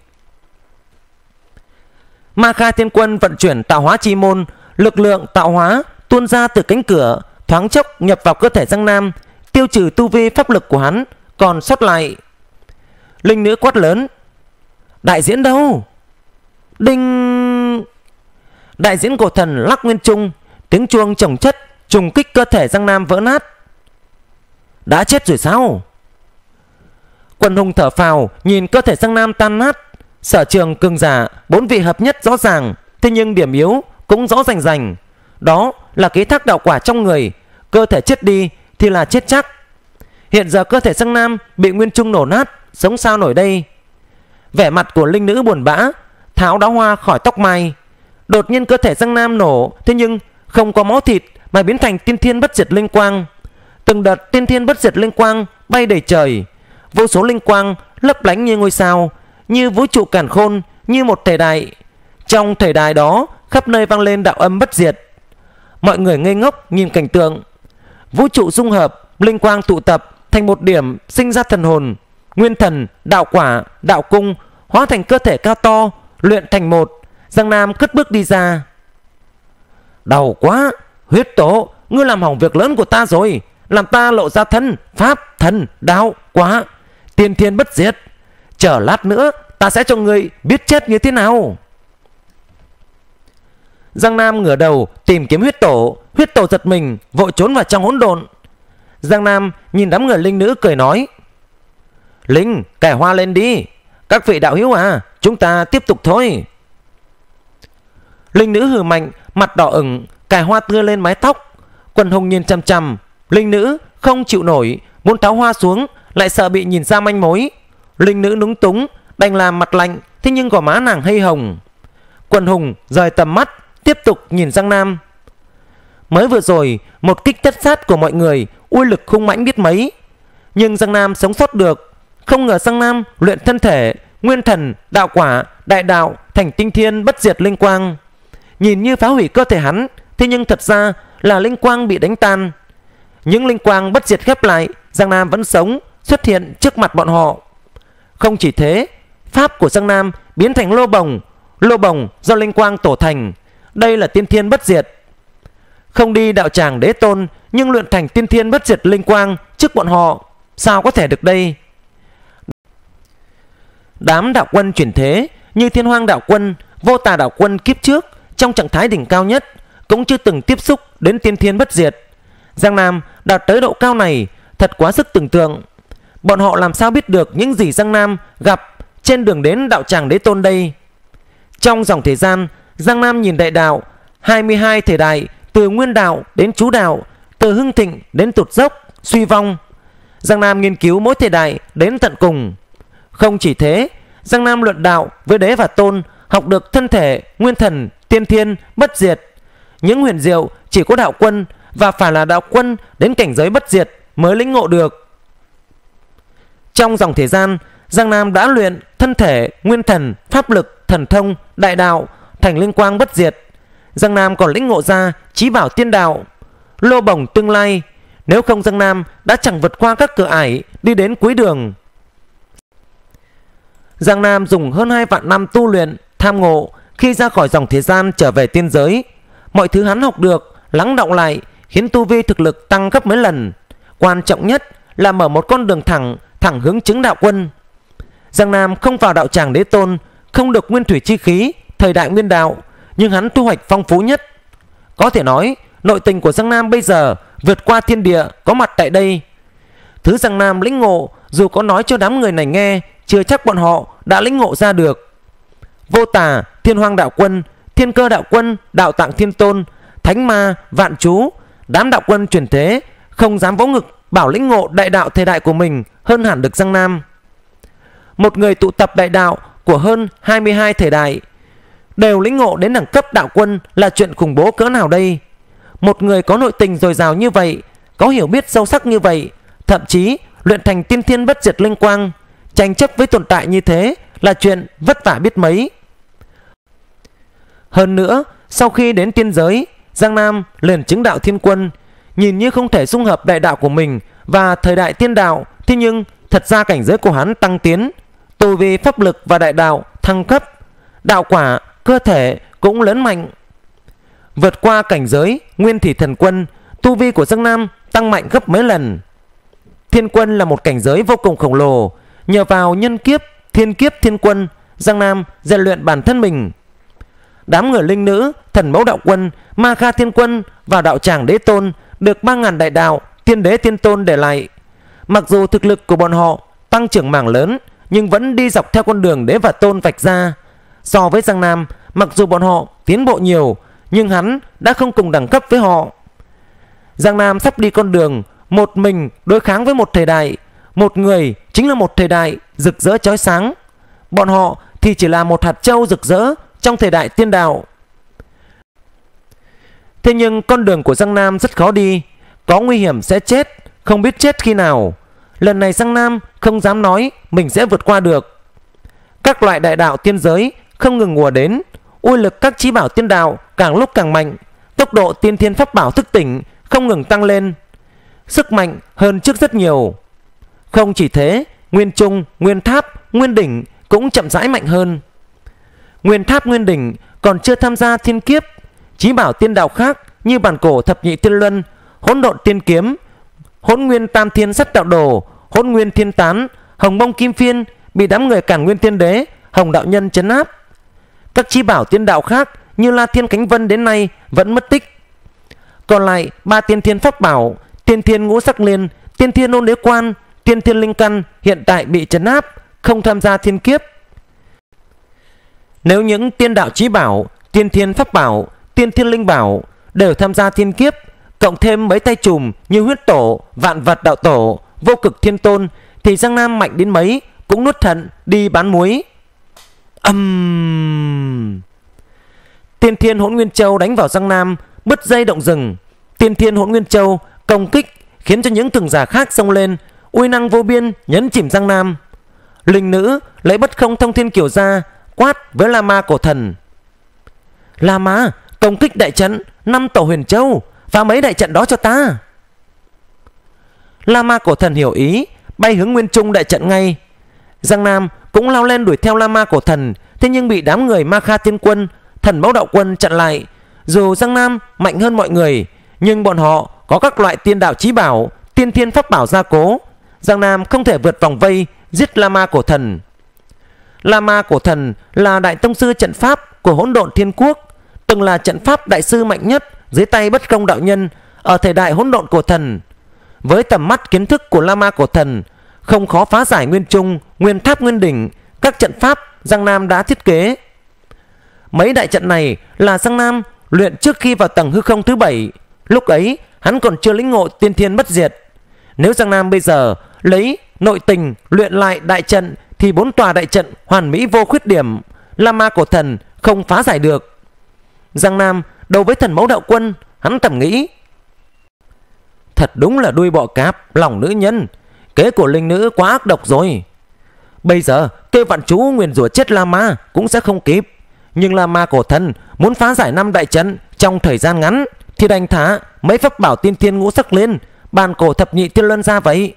Ma Kha Thiên Quân vận chuyển tạo hóa chi môn, lực lượng tạo hóa tuôn ra từ cánh cửa, thoáng chốc nhập vào cơ thể Giang Nam, tiêu trừ tu vi pháp lực của hắn còn sót lại. Linh Nữ quát lớn: Đại diễn đâu? Đinh! Đại diễn cổ thần lắc nguyên trung, tiếng chuông chồng chất trùng kích cơ thể Giang Nam vỡ nát. Đã chết rồi sao? Quần hùng thở phào nhìn cơ thể Giang Nam tan nát. Sở trường cường giả bốn vị hợp nhất rõ ràng, thế nhưng điểm yếu cũng rõ rành rành. Đó là ký thác đạo quả trong người. Cơ thể chết đi thì là chết chắc. Hiện giờ cơ thể Giang Nam bị nguyên trung nổ nát, sống sao nổi đây? Vẻ mặt của Linh Nữ buồn bã, tháo đóa hoa khỏi tóc mai. Đột nhiên cơ thể Giang Nam nổ, thế nhưng không có máu thịt mà biến thành Tiên Thiên Bất Diệt Linh Quang. Từng đợt Tiên Thiên Bất Diệt Linh Quang bay đầy trời, vô số linh quang lấp lánh như ngôi sao, như vũ trụ càn khôn, như một thời đại. Trong thời đại đó khắp nơi vang lên đạo âm bất diệt. Mọi người ngây ngốc nhìn cảnh tượng. Vũ trụ dung hợp, linh quang tụ tập thành một điểm, sinh ra thần hồn, nguyên thần, đạo quả, đạo cung hóa thành cơ thể cao to, luyện thành một. Giang Nam cất bước đi ra. Đau quá! Huyết Tổ, ngươi làm hỏng việc lớn của ta rồi, làm ta lộ ra thân pháp thần đạo quá, Tiên Thiên Bất Diệt. Chờ lát nữa ta sẽ cho ngươi biết chết như thế nào. Giang Nam ngửa đầu tìm kiếm Huyết Tổ. Huyết Tổ giật mình vội trốn vào trong hỗn độn. Giang Nam nhìn đám người Linh Nữ cười nói: Linh, cải hoa lên đi. Các vị đạo hữu à, chúng ta tiếp tục thôi. Linh Nữ hừ mạnh, mặt đỏ ửng, cài hoa tươi lên mái tóc. Quần hùng nhìn chằm chằm. Linh Nữ không chịu nổi, muốn tháo hoa xuống, lại sợ bị nhìn ra manh mối. Linh Nữ núng túng, đành làm mặt lạnh, thế nhưng gò má nàng hơi hồng. Quần hùng rời tầm mắt, tiếp tục nhìn Giang Nam. Mới vừa rồi một kích tất sát của mọi người uy lực hung mãnh biết mấy, nhưng Giang Nam sống sót được. Không ngờ Giang Nam luyện thân thể, nguyên thần, đạo quả, đại đạo thành tinh thiên bất diệt linh quang. Nhìn như phá hủy cơ thể hắn, thế nhưng thật ra là linh quang bị đánh tan. Những linh quang bất diệt khép lại, Giang Nam vẫn sống, xuất hiện trước mặt bọn họ. Không chỉ thế, pháp của Giang Nam biến thành lô bồng, lô bồng do linh quang tổ thành. Đây là tiên thiên bất diệt. Không đi đạo tràng đế tôn, nhưng luyện thành tiên thiên bất diệt linh quang trước bọn họ, sao có thể được đây? Đám đạo quân chuyển thế như Thiên Hoang đạo quân, Vô Tà đạo quân kiếp trước trong trạng thái đỉnh cao nhất cũng chưa từng tiếp xúc đến tiên thiên bất diệt. Giang Nam đạt tới độ cao này thật quá sức tưởng tượng. Bọn họ làm sao biết được những gì Giang Nam gặp trên đường đến đạo tràng đế tôn đây? Trong dòng thời gian, Giang Nam nhìn đại đạo hai mươi hai thời đại, từ nguyên đạo đến chú đạo, từ hưng thịnh đến tụt dốc, suy vong. Giang Nam nghiên cứu mỗi thời đại đến tận cùng. Không chỉ thế, Giang Nam luận đạo với đế và tôn, học được thân thể, nguyên thần, tiên thiên, bất diệt. Những huyền diệu chỉ có đạo quân và phải là đạo quân đến cảnh giới bất diệt mới lĩnh ngộ được. Trong dòng thời gian, Giang Nam đã luyện thân thể, nguyên thần, pháp lực, thần thông, đại đạo thành linh quang bất diệt. Giang Nam còn lĩnh ngộ ra chí bảo tiên đạo, lô bồng tương lai. Nếu không, Giang Nam đã chẳng vượt qua các cửa ải đi đến cuối đường. Giang Nam dùng hơn hai vạn năm tu luyện, tham ngộ. Khi ra khỏi dòng thế gian trở về tiên giới, mọi thứ hắn học được lắng đọng lại, khiến tu vi thực lực tăng gấp mấy lần. Quan trọng nhất là mở một con đường thẳng, thẳng hướng chứng đạo quân. Giang Nam không vào đạo tràng đế tôn, không được nguyên thủy chi khí thời đại nguyên đạo, nhưng hắn thu hoạch phong phú nhất. Có thể nói nội tình của Giang Nam bây giờ vượt qua thiên địa có mặt tại đây. Thứ Giang Nam lĩnh ngộ, dù có nói cho đám người này nghe, chưa chắc bọn họ đã lĩnh ngộ ra được. Vô Tà, Thiên Hoang đạo quân, Thiên Cơ đạo quân, Đạo Tạng Thiên Tôn, Thánh Ma, Vạn Chú, đám đạo quân truyền thế không dám vỗ ngực bảo lĩnh ngộ đại đạo thời đại của mình hơn hẳn được Giang Nam. Một người tụ tập đại đạo của hơn hai mươi hai thời đại, đều lĩnh ngộ đến đẳng cấp đạo quân là chuyện khủng bố cỡ nào đây? Một người có nội tình dồi dào như vậy, có hiểu biết sâu sắc như vậy, thậm chí luyện thành tiên thiên bất diệt linh quang, tranh chấp với tồn tại như thế là chuyện vất vả biết mấy. Hơn nữa, sau khi đến tiên giới, Giang Nam liền chứng đạo thiên quân. Nhìn như không thể dung hợp đại đạo của mình và thời đại tiên đạo, thế nhưng thật ra cảnh giới của hắn tăng tiến, tu vi pháp lực và đại đạo thăng cấp, đạo quả, cơ thể cũng lớn mạnh. Vượt qua cảnh giới nguyên thủy thần quân, tu vi của Giang Nam tăng mạnh gấp mấy lần. Thiên quân là một cảnh giới vô cùng khổng lồ. Nhờ vào nhân kiếp, thiên kiếp thiên quân, Giang Nam rèn luyện bản thân mình. Đám người linh nữ, thần mẫu đạo quân, ma kha thiên quân và đạo tràng đế tôn được ba ngàn đại đạo, tiên đế tiên tôn để lại. Mặc dù thực lực của bọn họ tăng trưởng mảng lớn, nhưng vẫn đi dọc theo con đường đế và tôn vạch ra. So với Giang Nam, mặc dù bọn họ tiến bộ nhiều, nhưng hắn đã không cùng đẳng cấp với họ. Giang Nam sắp đi con đường một mình đối kháng với một thời đại. Một người chính là một thời đại rực rỡ chói sáng, bọn họ thì chỉ là một hạt châu rực rỡ trong thời đại tiên đạo. Thế nhưng con đường của Giang Nam rất khó đi, có nguy hiểm sẽ chết, không biết chết khi nào. Lần này Giang Nam không dám nói mình sẽ vượt qua được. Các loại đại đạo tiên giới không ngừng ùa đến, uy lực các chí bảo tiên đạo càng lúc càng mạnh, tốc độ tiên thiên pháp bảo thức tỉnh không ngừng tăng lên, sức mạnh hơn trước rất nhiều. Không chỉ thế, Nguyên Trung, Nguyên Tháp, Nguyên Đỉnh cũng chậm rãi mạnh hơn. Nguyên Tháp, Nguyên Đỉnh còn chưa tham gia thiên kiếp. Chí bảo tiên đạo khác như bản cổ thập nhị tiên luân, hỗn độn tiên kiếm, hỗn nguyên tam thiên sắt đạo đồ, hỗn nguyên thiên tán, hồng mông kim phiên bị đám người Càn Nguyên Tiên Đế, Hồng đạo nhân trấn áp. Các chí bảo tiên đạo khác như La Thiên Cánh Vân đến nay vẫn mất tích. Còn lại ba tiên thiên pháp bảo, tiên thiên ngũ sắc liên, tiên thiên ôn đế quan, tiên thiên linh căn hiện tại bị trấn áp, không tham gia thiên kiếp. Nếu những tiên đạo chí bảo, tiên thiên pháp bảo, tiên thiên linh bảo đều tham gia thiên kiếp, cộng thêm mấy tay chùm như huyết tổ, vạn vật đạo tổ, vô cực thiên tôn, thì Giang Nam mạnh đến mấy cũng nuốt thận đi bán muối. Âm um... Tiên Thiên Hỗn Nguyên Châu đánh vào Giang Nam, bứt dây động rừng. Tiên Thiên Hỗn Nguyên Châu công kích khiến cho những cường giả khác xông lên, uy năng vô biên nhấn chìm Giang Nam. Linh nữ lấy Bất Không Thông Thiên Kiều ra, quát với La Ma Cổ Thần: La Ma, công kích đại trận năm tổ Huyền Châu, phá mấy đại trận đó cho ta. La Ma Cổ Thần hiểu ý, bay hướng Nguyên Trung đại trận ngay. Giang Nam cũng lao lên đuổi theo La Ma Cổ Thần, thế nhưng bị đám người Ma Kha Tiên Quân, Thần Mẫu Đạo Quân chặn lại. Dù Giang Nam mạnh hơn mọi người, nhưng bọn họ có các loại tiên đạo chí bảo, tiên thiên pháp bảo gia cố. Giang Nam không thể vượt vòng vây giết La Ma Cổ Thần. La Ma Cổ Thần là đại tông sư trận pháp của Hỗn Độn Thiên Quốc, từng là trận pháp đại sư mạnh nhất dưới tay Bất Công đạo nhân ở thời đại Hỗn Độn Cổ Thần. Với tầm mắt kiến thức của La Ma Cổ Thần, không khó phá giải Nguyên Trung, Nguyên Tháp, Nguyên Đỉnh, các trận pháp Giang Nam đã thiết kế. Mấy đại trận này là Giang Nam luyện trước khi vào tầng hư không thứ bảy. Lúc ấy hắn còn chưa lĩnh ngộ tiên thiên bất diệt. Nếu Giang Nam bây giờ lấy nội tình luyện lại đại trận thì bốn tòa đại trận hoàn mỹ vô khuyết điểm, La Ma Cổ Thần không phá giải được. Giang Nam đấu với Thần Mẫu Đạo Quân, hắn thầm nghĩ: thật đúng là đuôi bọ cạp lòng nữ nhân, kế của linh nữ quá ác độc rồi. Bây giờ kêu vạn chú nguyền rủa chết La Ma cũng sẽ không kịp. Nhưng La Ma Cổ Thần muốn phá giải năm đại trận trong thời gian ngắn thì đành thả mấy pháp bảo tiên thiên ngũ sắc lên, bàn cổ thập nhị thiên luân ra vậy.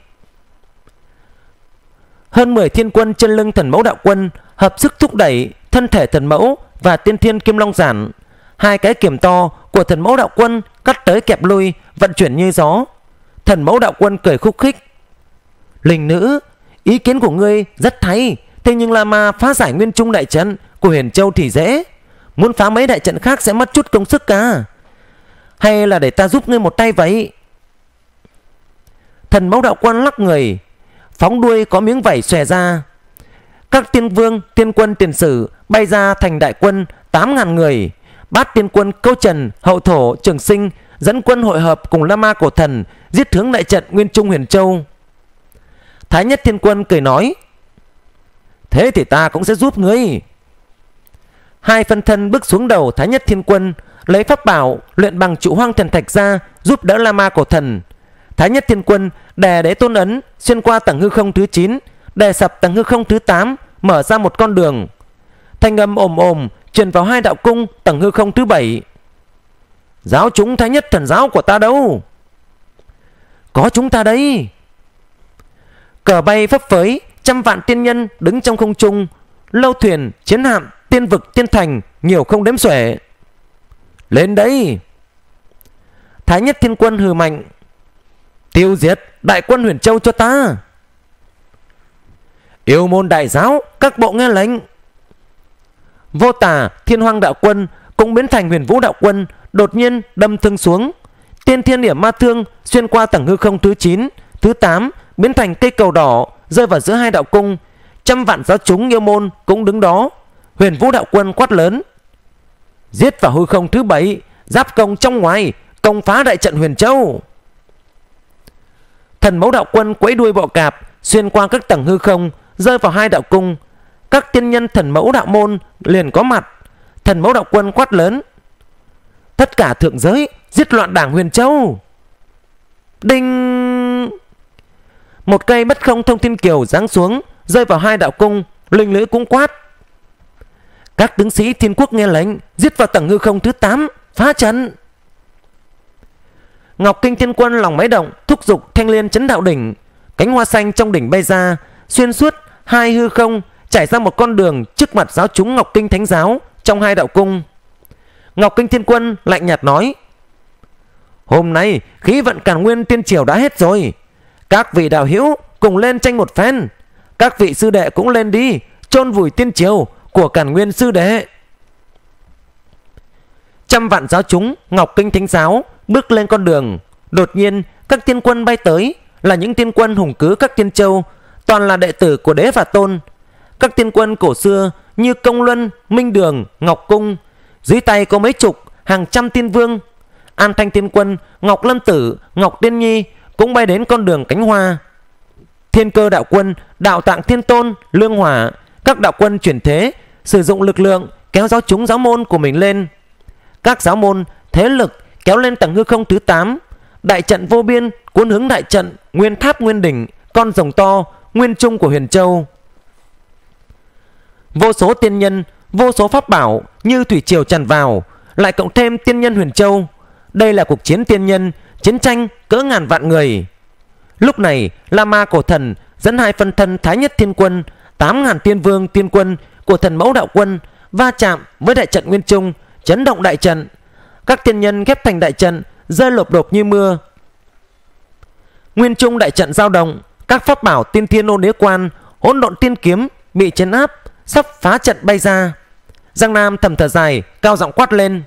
Hơn mười thiên quân trên lưng Thần Mẫu Đạo Quân hợp sức thúc đẩy thân thể Thần Mẫu và tiên thiên Kim Long Giản. Hai cái kiềm to của Thần Mẫu Đạo Quân cắt tới kẹp lui, vận chuyển như gió. Thần Mẫu Đạo Quân cười khúc khích: linh nữ, ý kiến của ngươi rất hay, thế nhưng La Ma phá giải Nguyên Trung đại trận của Huyền Châu thì dễ, muốn phá mấy đại trận khác sẽ mất chút công sức cả. Hay là để ta giúp ngươi một tay vậy? Thần Mẫu Đạo Quân lắc người, phóng đuôi có miếng vảy xòe ra. Các tiên vương, tiên quân, tiền sử bay ra thành đại quân tám ngàn người. Bát tiên quân Câu Trần, Hậu Thổ, Trường Sinh dẫn quân hội hợp cùng La Ma Cổ Thần giết hướng đại trận Nguyên Trung Huyền Châu. Thái Nhất Thiên Quân cười nói: thế thì ta cũng sẽ giúp ngươi. Hai phân thân bước xuống đầu Thái Nhất Thiên Quân, lấy pháp bảo luyện bằng trụ hoang thần thạch ra giúp đỡ La Ma Cổ Thần. Thái Nhất Thiên Quân đè Đế Tôn ấn xuyên qua tầng hư không thứ chín, đè sập tầng hư không thứ tám, mở ra một con đường. Thanh âm ồm ồm truyền vào hai đạo cung tầng hư không thứ bảy: giáo chúng Thái Nhất Thần Giáo của ta đâu? Có chúng ta đây. Cờ bay phấp phới, trăm vạn tiên nhân đứng trong không trung, lâu thuyền, chiến hạm, tiên vực, tiên thành nhiều không đếm xuể. Lên đây. Thái Nhất Thiên Quân hừ mạnh: tiêu diệt đại quân Huyền Châu cho ta. Yêu môn đại giáo, các bộ nghe lệnh. Vô Tà, Thiên Hoang Đạo Quân cũng biến thành Huyền Vũ Đạo Quân, đột nhiên đâm thương xuống. Tiên Thiên Điểm Ma Thương xuyên qua tầng hư không thứ chín, thứ tám, biến thành cây cầu đỏ rơi vào giữa hai đạo cung. Trăm vạn giáo chúng yêu môn cũng đứng đó. Huyền Vũ Đạo Quân quát lớn: giết vào hư không thứ bảy, giáp công trong ngoài, công phá đại trận Huyền Châu. Thần Mẫu Đạo Quân quẫy đuôi bọ cạp xuyên qua các tầng hư không, rơi vào hai đạo cung. Các tiên nhân Thần Mẫu Đạo Môn liền có mặt. Thần Mẫu Đạo Quân quát lớn: tất cả thượng giới giết loạn đảng Huyền Châu. Đinh! Một cây Bất Không Thông Thiên Kiều giáng xuống, rơi vào hai đạo cung. Linh nữ cũng quát: các tướng sĩ Thiên Quốc nghe lệnh, giết vào tầng hư không thứ tám, phá trận. Ngọc Kinh Thiên Quân lòng máy động, thúc giục Thanh Liên Chấn Đạo Đỉnh. Cánh hoa xanh trong đỉnh bay ra, xuyên suốt hai hư không, trải ra một con đường trước mặt giáo chúng Ngọc Kinh Thánh Giáo trong hai đạo cung. Ngọc Kinh Thiên Quân lạnh nhạt nói: hôm nay khí vận Càn Nguyên Tiên Triều đã hết rồi, các vị đạo hữu cùng lên tranh một phen. Các vị sư đệ cũng lên đi, chôn vùi Tiên Triều của Càn Nguyên sư đệ. Trăm vạn giáo chúng Ngọc Kinh Thánh Giáo bước lên con đường. Đột nhiên các tiên quân bay tới, là những tiên quân hùng cứ các tiên châu, toàn là đệ tử của Đế và Tôn. Các tiên quân cổ xưa như Công Luân, Minh Đường, Ngọc Cung, dưới tay có mấy chục, hàng trăm tiên vương. An Thanh Tiên Quân, Ngọc Lâm Tử, Ngọc Tiên Nhi cũng bay đến con đường cánh hoa. Thiên Cơ Đạo Quân, Đạo Tạng Thiên Tôn, Lương Hỏa, các đạo quân chuyển thế, sử dụng lực lượng kéo giáo chúng giáo môn của mình lên. các giáo môn thế lực kéo lên tầng hư không thứ tám. Đại trận vô biên cuốn hướng đại trận Nguyên Tháp Nguyên Đỉnh, con rồng to, nguyên trung của Huyền Châu. Vô số tiên nhân, vô số pháp bảo như thủy triều tràn vào, lại cộng thêm tiên nhân Huyền Châu. Đây là cuộc chiến tiên nhân, chiến tranh cỡ ngàn vạn người. Lúc này La Ma Cổ Thần dẫn hai phân thân Thái Nhất Thiên Quân, tám ngàn tiên vương tiên quân của Thần Mẫu Đạo Quân va chạm với đại trận Nguyên Trung, chấn động đại trận. Các tiên nhân ghép thành đại trận rơi lộp đột như mưa. Nguyên Trung đại trận dao động, các pháp bảo Tiên Thiên Ô Đế Quan, Hỗn Độn Tiên Kiếm bị chấn áp, sắp phá trận bay ra. Giang Nam thầm thở dài, cao giọng quát lên: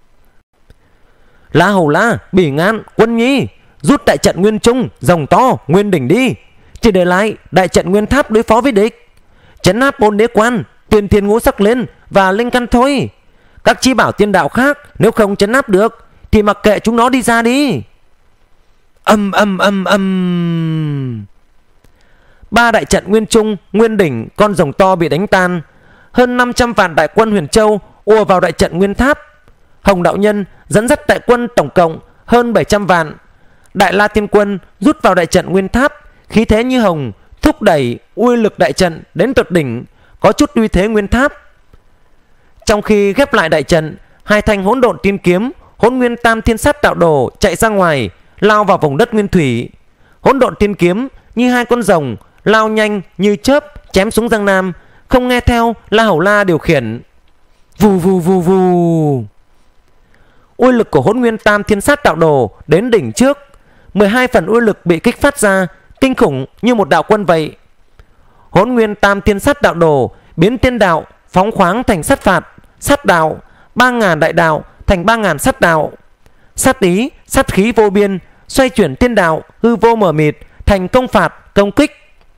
La Hầu La, Bỉ Ngạn, Quân Nhi, rút đại trận Nguyên Trung, rồng to, Nguyên Đỉnh đi, chỉ để lại đại trận Nguyên Tháp đối phó với địch. Chấn áp Ôn Đế Quan, Tiên Thiên Ngũ Sắc Liên và Linh Căn thôi. Các chi bảo tiên đạo khác nếu không chấn áp được thì mặc kệ chúng nó đi ra đi. Âm âm âm âm. Ba đại trận Nguyên Trung, Nguyên Đỉnh, con rồng to bị đánh tan. Hơn năm trăm vạn đại quân Huyền Châu ùa vào đại trận Nguyên Tháp. Hồng đạo nhân dẫn dắt đại quân tổng cộng hơn bảy trăm vạn. Đại La Tiên Quân rút vào đại trận Nguyên Tháp, khí thế như hồng, thúc đẩy uy lực đại trận đến tột đỉnh, có chút uy thế Nguyên Tháp. Trong khi ghép lại đại trận, hai thanh Hỗn Độn Tiên Kiếm, Hỗn Nguyên Tam Thiên Sát Đạo Đồ chạy ra ngoài, lao vào vùng đất nguyên thủy. Hỗn Độn Tiên Kiếm như hai con rồng lao nhanh như chớp chém xuống Giang Nam, không nghe theo La Hầu La điều khiển. Vù vù vù vù. Uy lực của Hỗn Nguyên Tam Thiên Sát Đạo Đồ đến đỉnh trước, mười hai phần uy lực bị kích phát ra, kinh khủng như một đạo quân vậy. Hỗn Nguyên Tam Thiên Sát Đạo Đồ biến tiên đạo phóng khoáng thành sát phạt, sát đạo, ba ngàn đại đạo thành ba ngàn sát đạo. Sát ý, sát khí vô biên xoay chuyển tiên đạo hư vô mờ mịt thành công phạt, công kích.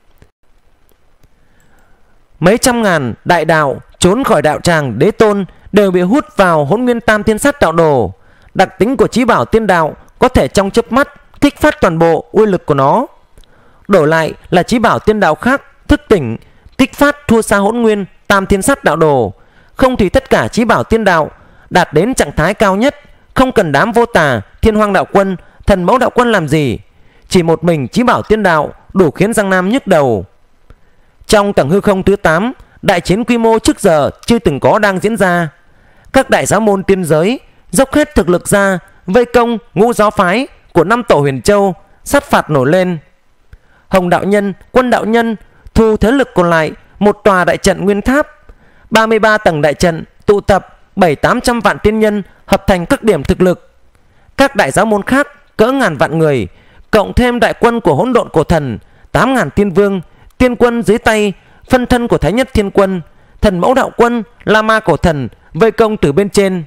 Mấy trăm ngàn đại đạo trốn khỏi đạo tràng đế tôn đều bị hút vào Hỗn Nguyên Tam Thiên Sát Đạo Đồ. Đặc tính của chí bảo tiên đạo có thể trong chớp mắt kích phát toàn bộ uy lực của nó. Đổi lại là chí bảo tiên đạo khác thức tỉnh, kích phát thua xa Hỗn Nguyên Tam Thiên Sát Đạo Đồ. Không thì tất cả chí bảo tiên đạo đạt đến trạng thái cao nhất, không cần đám Vô Tà, Thiên Hoang Đạo Quân, Thần Mẫu Đạo Quân làm gì. Chỉ một mình chí bảo tiên đạo đủ khiến Giang Nam nhức đầu. Trong tầng hư không thứ tám, đại chiến quy mô trước giờ chưa từng có đang diễn ra. Các đại giáo môn tiên giới dốc hết thực lực ra vây công ngũ giáo phái của năm tổ Huyền Châu, sát phạt nổi lên. Hồng đạo nhân, Quân đạo nhân thu thế lực còn lại một tòa đại trận Nguyên Tháp, ba mươi ba tầng đại trận tụ tập bảy tám trăm vạn tiên nhân hợp thành các điểm thực lực. Các đại giáo môn khác cỡ ngàn vạn người, cộng thêm đại quân của Hỗn Độn Cổ Thần, tám ngàn tiên vương, tiên quân dưới tay phân thân của Thái Nhất Thiên Quân, Thần Mẫu Đạo Quân, La Ma Cổ Thần vây công từ bên trên.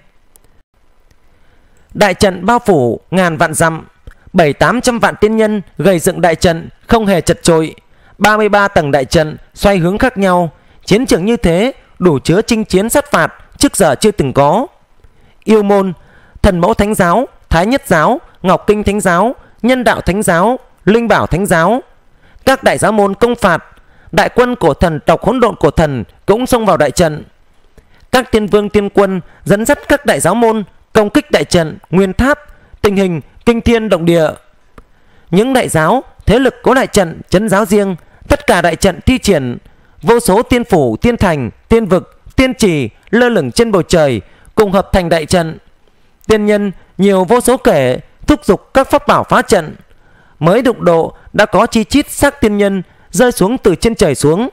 Đại trận bao phủ ngàn vạn dặm, bảy tám trăm vạn tiên nhân gầy dựng đại trận không hề chật chội. ba mươi ba tầng đại trận xoay hướng khác nhau, chiến trường như thế đủ chứa chinh chiến sát phạt trước giờ chưa từng có. Yêu môn, Thần Mẫu Thánh Giáo, Thái Nhất Giáo, Ngọc Kinh Thánh Giáo, Nhân Đạo Thánh Giáo, Linh Bảo Thánh Giáo, các đại giáo môn công phạt. Đại quân của thần tộc Hỗn Độn Cổ Thần cũng xông vào đại trận. Các tiên vương tiên quân dẫn dắt các đại giáo môn công kích đại trận Nguyên Tháp, tình hình kinh thiên động địa. Những đại giáo thế lực có đại trận trấn giáo riêng, tất cả đại trận thi triển, vô số tiên phủ, tiên thành, tiên vực, tiên trì lơ lửng trên bầu trời cùng hợp thành đại trận. Tiên nhân nhiều vô số kể thúc giục các pháp bảo phá trận. Mới đụng độ đã có chi chít xác tiên nhân rơi xuống từ trên trời xuống.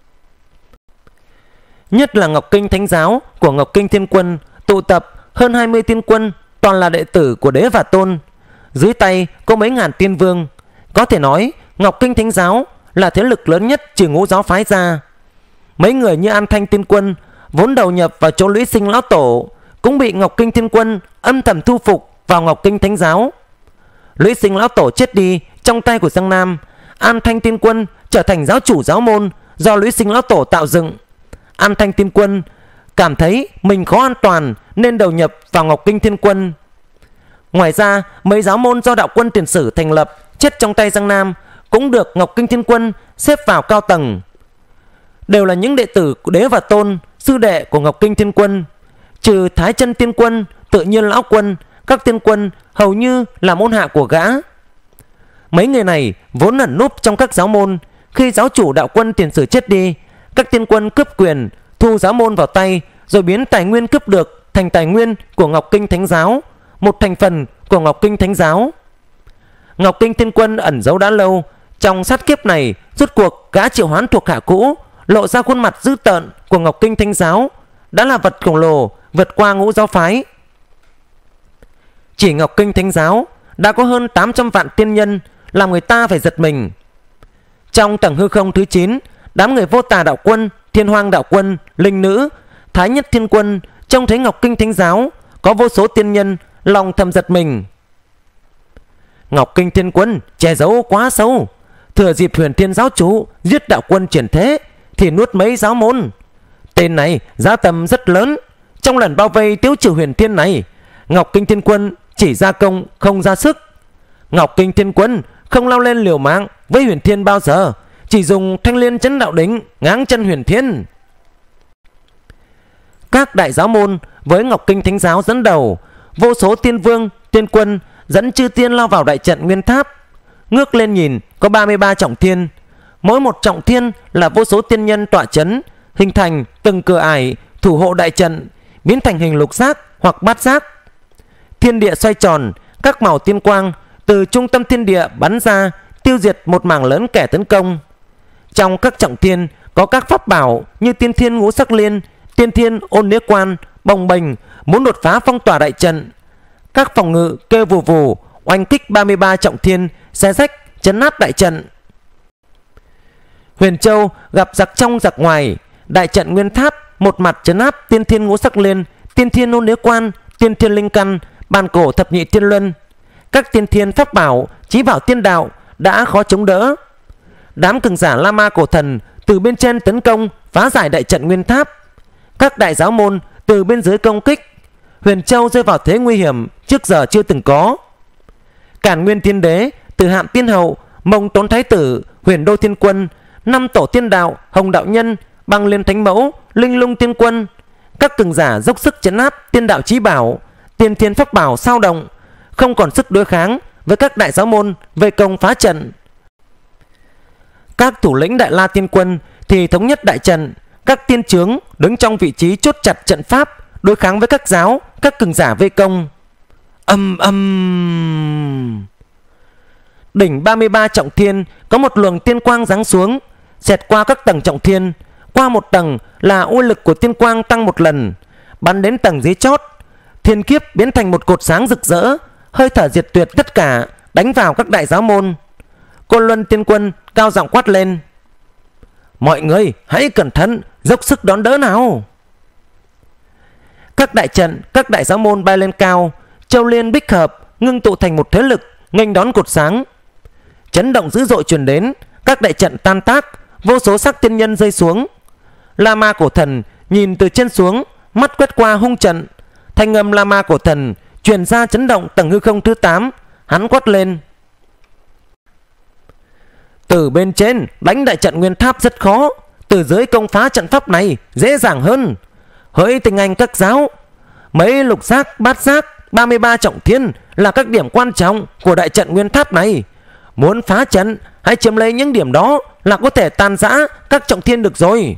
Nhất là Ngọc Kinh Thánh Giáo của Ngọc Kinh Thiên Quân tụ tập hơn hai mươi tiên quân, toàn là đệ tử của Đế và Tôn. Dưới tay có mấy ngàn tiên vương. Có thể nói Ngọc Kinh Thánh Giáo là thế lực lớn nhất trừ ngũ giáo phái ra. Mấy người như An Thanh Tiên Quân vốn đầu nhập vào chỗ Lũy Sinh Lão Tổ cũng bị Ngọc Kinh Thiên Quân âm thầm thu phục vào Ngọc Kinh Thánh Giáo. Lũy Sinh Lão Tổ chết đi trong tay của Giang Nam, An Thanh Tiên Quân trở thành giáo chủ giáo môn do Lũy Sinh Lão Tổ tạo dựng. An Thanh Tiên Quân cảm thấy mình khó an toàn nên đầu nhập vào Ngọc Kinh Thiên Quân. Ngoài ra mấy giáo môn do đạo quân tiền sử thành lập chết trong tay Giang Nam cũng được Ngọc Kinh Thiên Quân xếp vào cao tầng. Đều là những đệ tử của Đế và Tôn, sư đệ của Ngọc Kinh Thiên Quân. Trừ Thái Chân Tiên Quân, Tự Nhiên Lão Quân, các tiên quân hầu như là môn hạ của gã. Mấy người này vốn ẩn núp trong các giáo môn. Khi giáo chủ đạo quân Tiền Sử chết đi, các tiên quân cướp quyền, thu giáo môn vào tay, rồi biến tài nguyên cướp được thành tài nguyên của Ngọc Kinh Thánh Giáo, một thành phần của Ngọc Kinh Thánh Giáo. Ngọc Kinh Tiên Quân ẩn giấu đã lâu. Trong sát kiếp này, rốt cuộc gã triệu hoán thuộc hạ cũ, lộ ra khuôn mặt dữ tợn của Ngọc Kinh Thánh Giáo, đã là vật khổng lồ vượt qua ngũ giáo phái. Chỉ Ngọc Kinh Thánh Giáo đã có hơn tám trăm vạn tiên nhân, làm người ta phải giật mình. Trong tầng hư không thứ chín, đám người Vô Tà Đạo Quân, Thiên Hoang Đạo Quân, Linh Nữ, Thái Nhất Thiên Quân trông thấy Ngọc Kinh Thánh Giáo có vô số tiên nhân, lòng thầm giật mình. Ngọc Kinh Thiên Quân che giấu quá sâu, thừa dịp Huyền Thiên Giáo chủ giết đạo quân chuyển thế thì nuốt mấy giáo môn. Tên này giá tầm rất lớn. Trong lần bao vây tiêu trừ Huyền Thiên này, Ngọc Kinh Thiên Quân chỉ ra công không ra sức. Ngọc Kinh Thiên Quân không lao lên liều mạng với Huyền Thiên bao giờ, chỉ dùng Thanh Liên Chấn Đạo Đỉnh ngáng chân Huyền Thiên. Các đại giáo môn với Ngọc Kinh Thánh Giáo dẫn đầu, vô số tiên vương, tiên quân dẫn chư tiên lao vào đại trận Nguyên Tháp. Ngước lên nhìn có ba mươi ba trọng thiên, mỗi một trọng thiên là vô số tiên nhân tọa chấn, hình thành từng cửa ải thủ hộ đại trận, biến thành hình lục giác hoặc bát giác. Thiên địa xoay tròn, các màu tiên quang từ trung tâm thiên địa bắn ra, tiêu diệt một mảng lớn kẻ tấn công. Trong các trọng thiên có các pháp bảo như Tiên Thiên Ngũ Sắc Liên, Tiên Thiên Ôn Nế Quan bồng bềnh muốn đột phá phong tỏa đại trận. Các phòng ngự kêu vù vù oanh kích ba mươi ba trọng thiên, xé rách chấn áp đại trận. Huyền Châu gặp giặc trong giặc ngoài, đại trận Nguyên Tháp một mặt chấn áp Tiên Thiên Ngũ Sắc Liên, Tiên Thiên Ôn Nế Quan, Tiên Thiên Linh Căn, bàn cổ thập nhị tiên luân. Các tiên thiên pháp bảo, chí bảo tiên đạo đã khó chống đỡ. Đám cường giả La Ma cổ thần từ bên trên tấn công, phá giải đại trận Nguyên Tháp. Các đại giáo môn từ bên dưới công kích. Huyền Châu rơi vào thế nguy hiểm trước giờ chưa từng có. Càn Nguyên Tiên Đế, Từ Hạm Tiên Hậu, Mông Tốn Thái Tử, Huyền Đô Thiên Quân, năm tổ tiên đạo, Hồng Đạo Nhân, Băng Liên Thánh Mẫu, Linh Lung Tiên Quân, các cường giả dốc sức chấn áp tiên đạo chí bảo, tiên thiên pháp bảo sao động, không còn sức đối kháng với các đại giáo môn vây công phá trận. Các thủ lĩnh Đại La Tiên Quân thì thống nhất đại trận, các tiên chướng đứng trong vị trí chốt chặt trận pháp, đối kháng với các giáo, các cường giả vây công. Âm âm. Đỉnh ba mươi ba trọng thiên có một luồng tiên quang giáng xuống, xẹt qua các tầng trọng thiên. Qua một tầng là uy lực của tiên quang tăng một lần, bắn đến tầng dưới chót, thiên kiếp biến thành một cột sáng rực rỡ, hơi thở diệt tuyệt tất cả, đánh vào các đại giáo môn. Côn Luân Tiên Quân cao giọng quát lên: mọi người hãy cẩn thận, dốc sức đón đỡ nào. Các đại trận, các đại giáo môn bay lên cao, châu liên bích hợp ngưng tụ thành một thế lực nghênh đón cột sáng. Chấn động dữ dội truyền đến, các đại trận tan tác, vô số sắc tiên nhân rơi xuống. La Ma cổ thần nhìn từ trên xuống, mắt quét qua hung trận. Thanh âm La Ma cổ thần truyền ra chấn động tầng hư không thứ tám. Hắn quát lên: từ bên trên đánh đại trận Nguyên Tháp rất khó, từ dưới công phá trận pháp này dễ dàng hơn. Hỡi tinh anh các giáo, mấy lục giác, bát giác, ba mươi ba trọng thiên là các điểm quan trọng của đại trận Nguyên Tháp này. Muốn phá trận, hãy chiếm lấy những điểm đó là có thể tan rã các trọng thiên được rồi.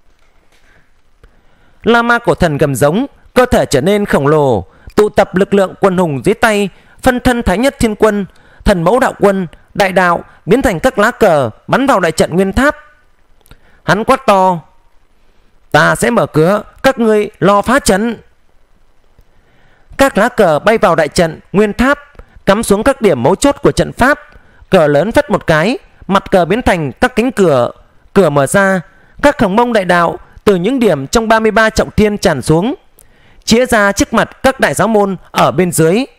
La Ma cổ thần gầm giống, cơ thể trở nên khổng lồ, tụ tập lực lượng quân hùng dưới tay, phân thân Thái Nhất Thiên Quân, Thần Mẫu Đạo Quân, Đại Đạo biến thành các lá cờ bắn vào đại trận Nguyên Tháp. Hắn quát to: ta sẽ mở cửa, các ngươi lo phá trận. Các lá cờ bay vào đại trận Nguyên Tháp, cắm xuống các điểm mấu chốt của trận pháp. Cờ lớn phất một cái, mặt cờ biến thành các cánh cửa, cửa mở ra, các hồng mông đại đạo từ những điểm trong ba mươi ba trọng thiên tràn xuống, chĩa ra trước mặt các đại giáo môn ở bên dưới.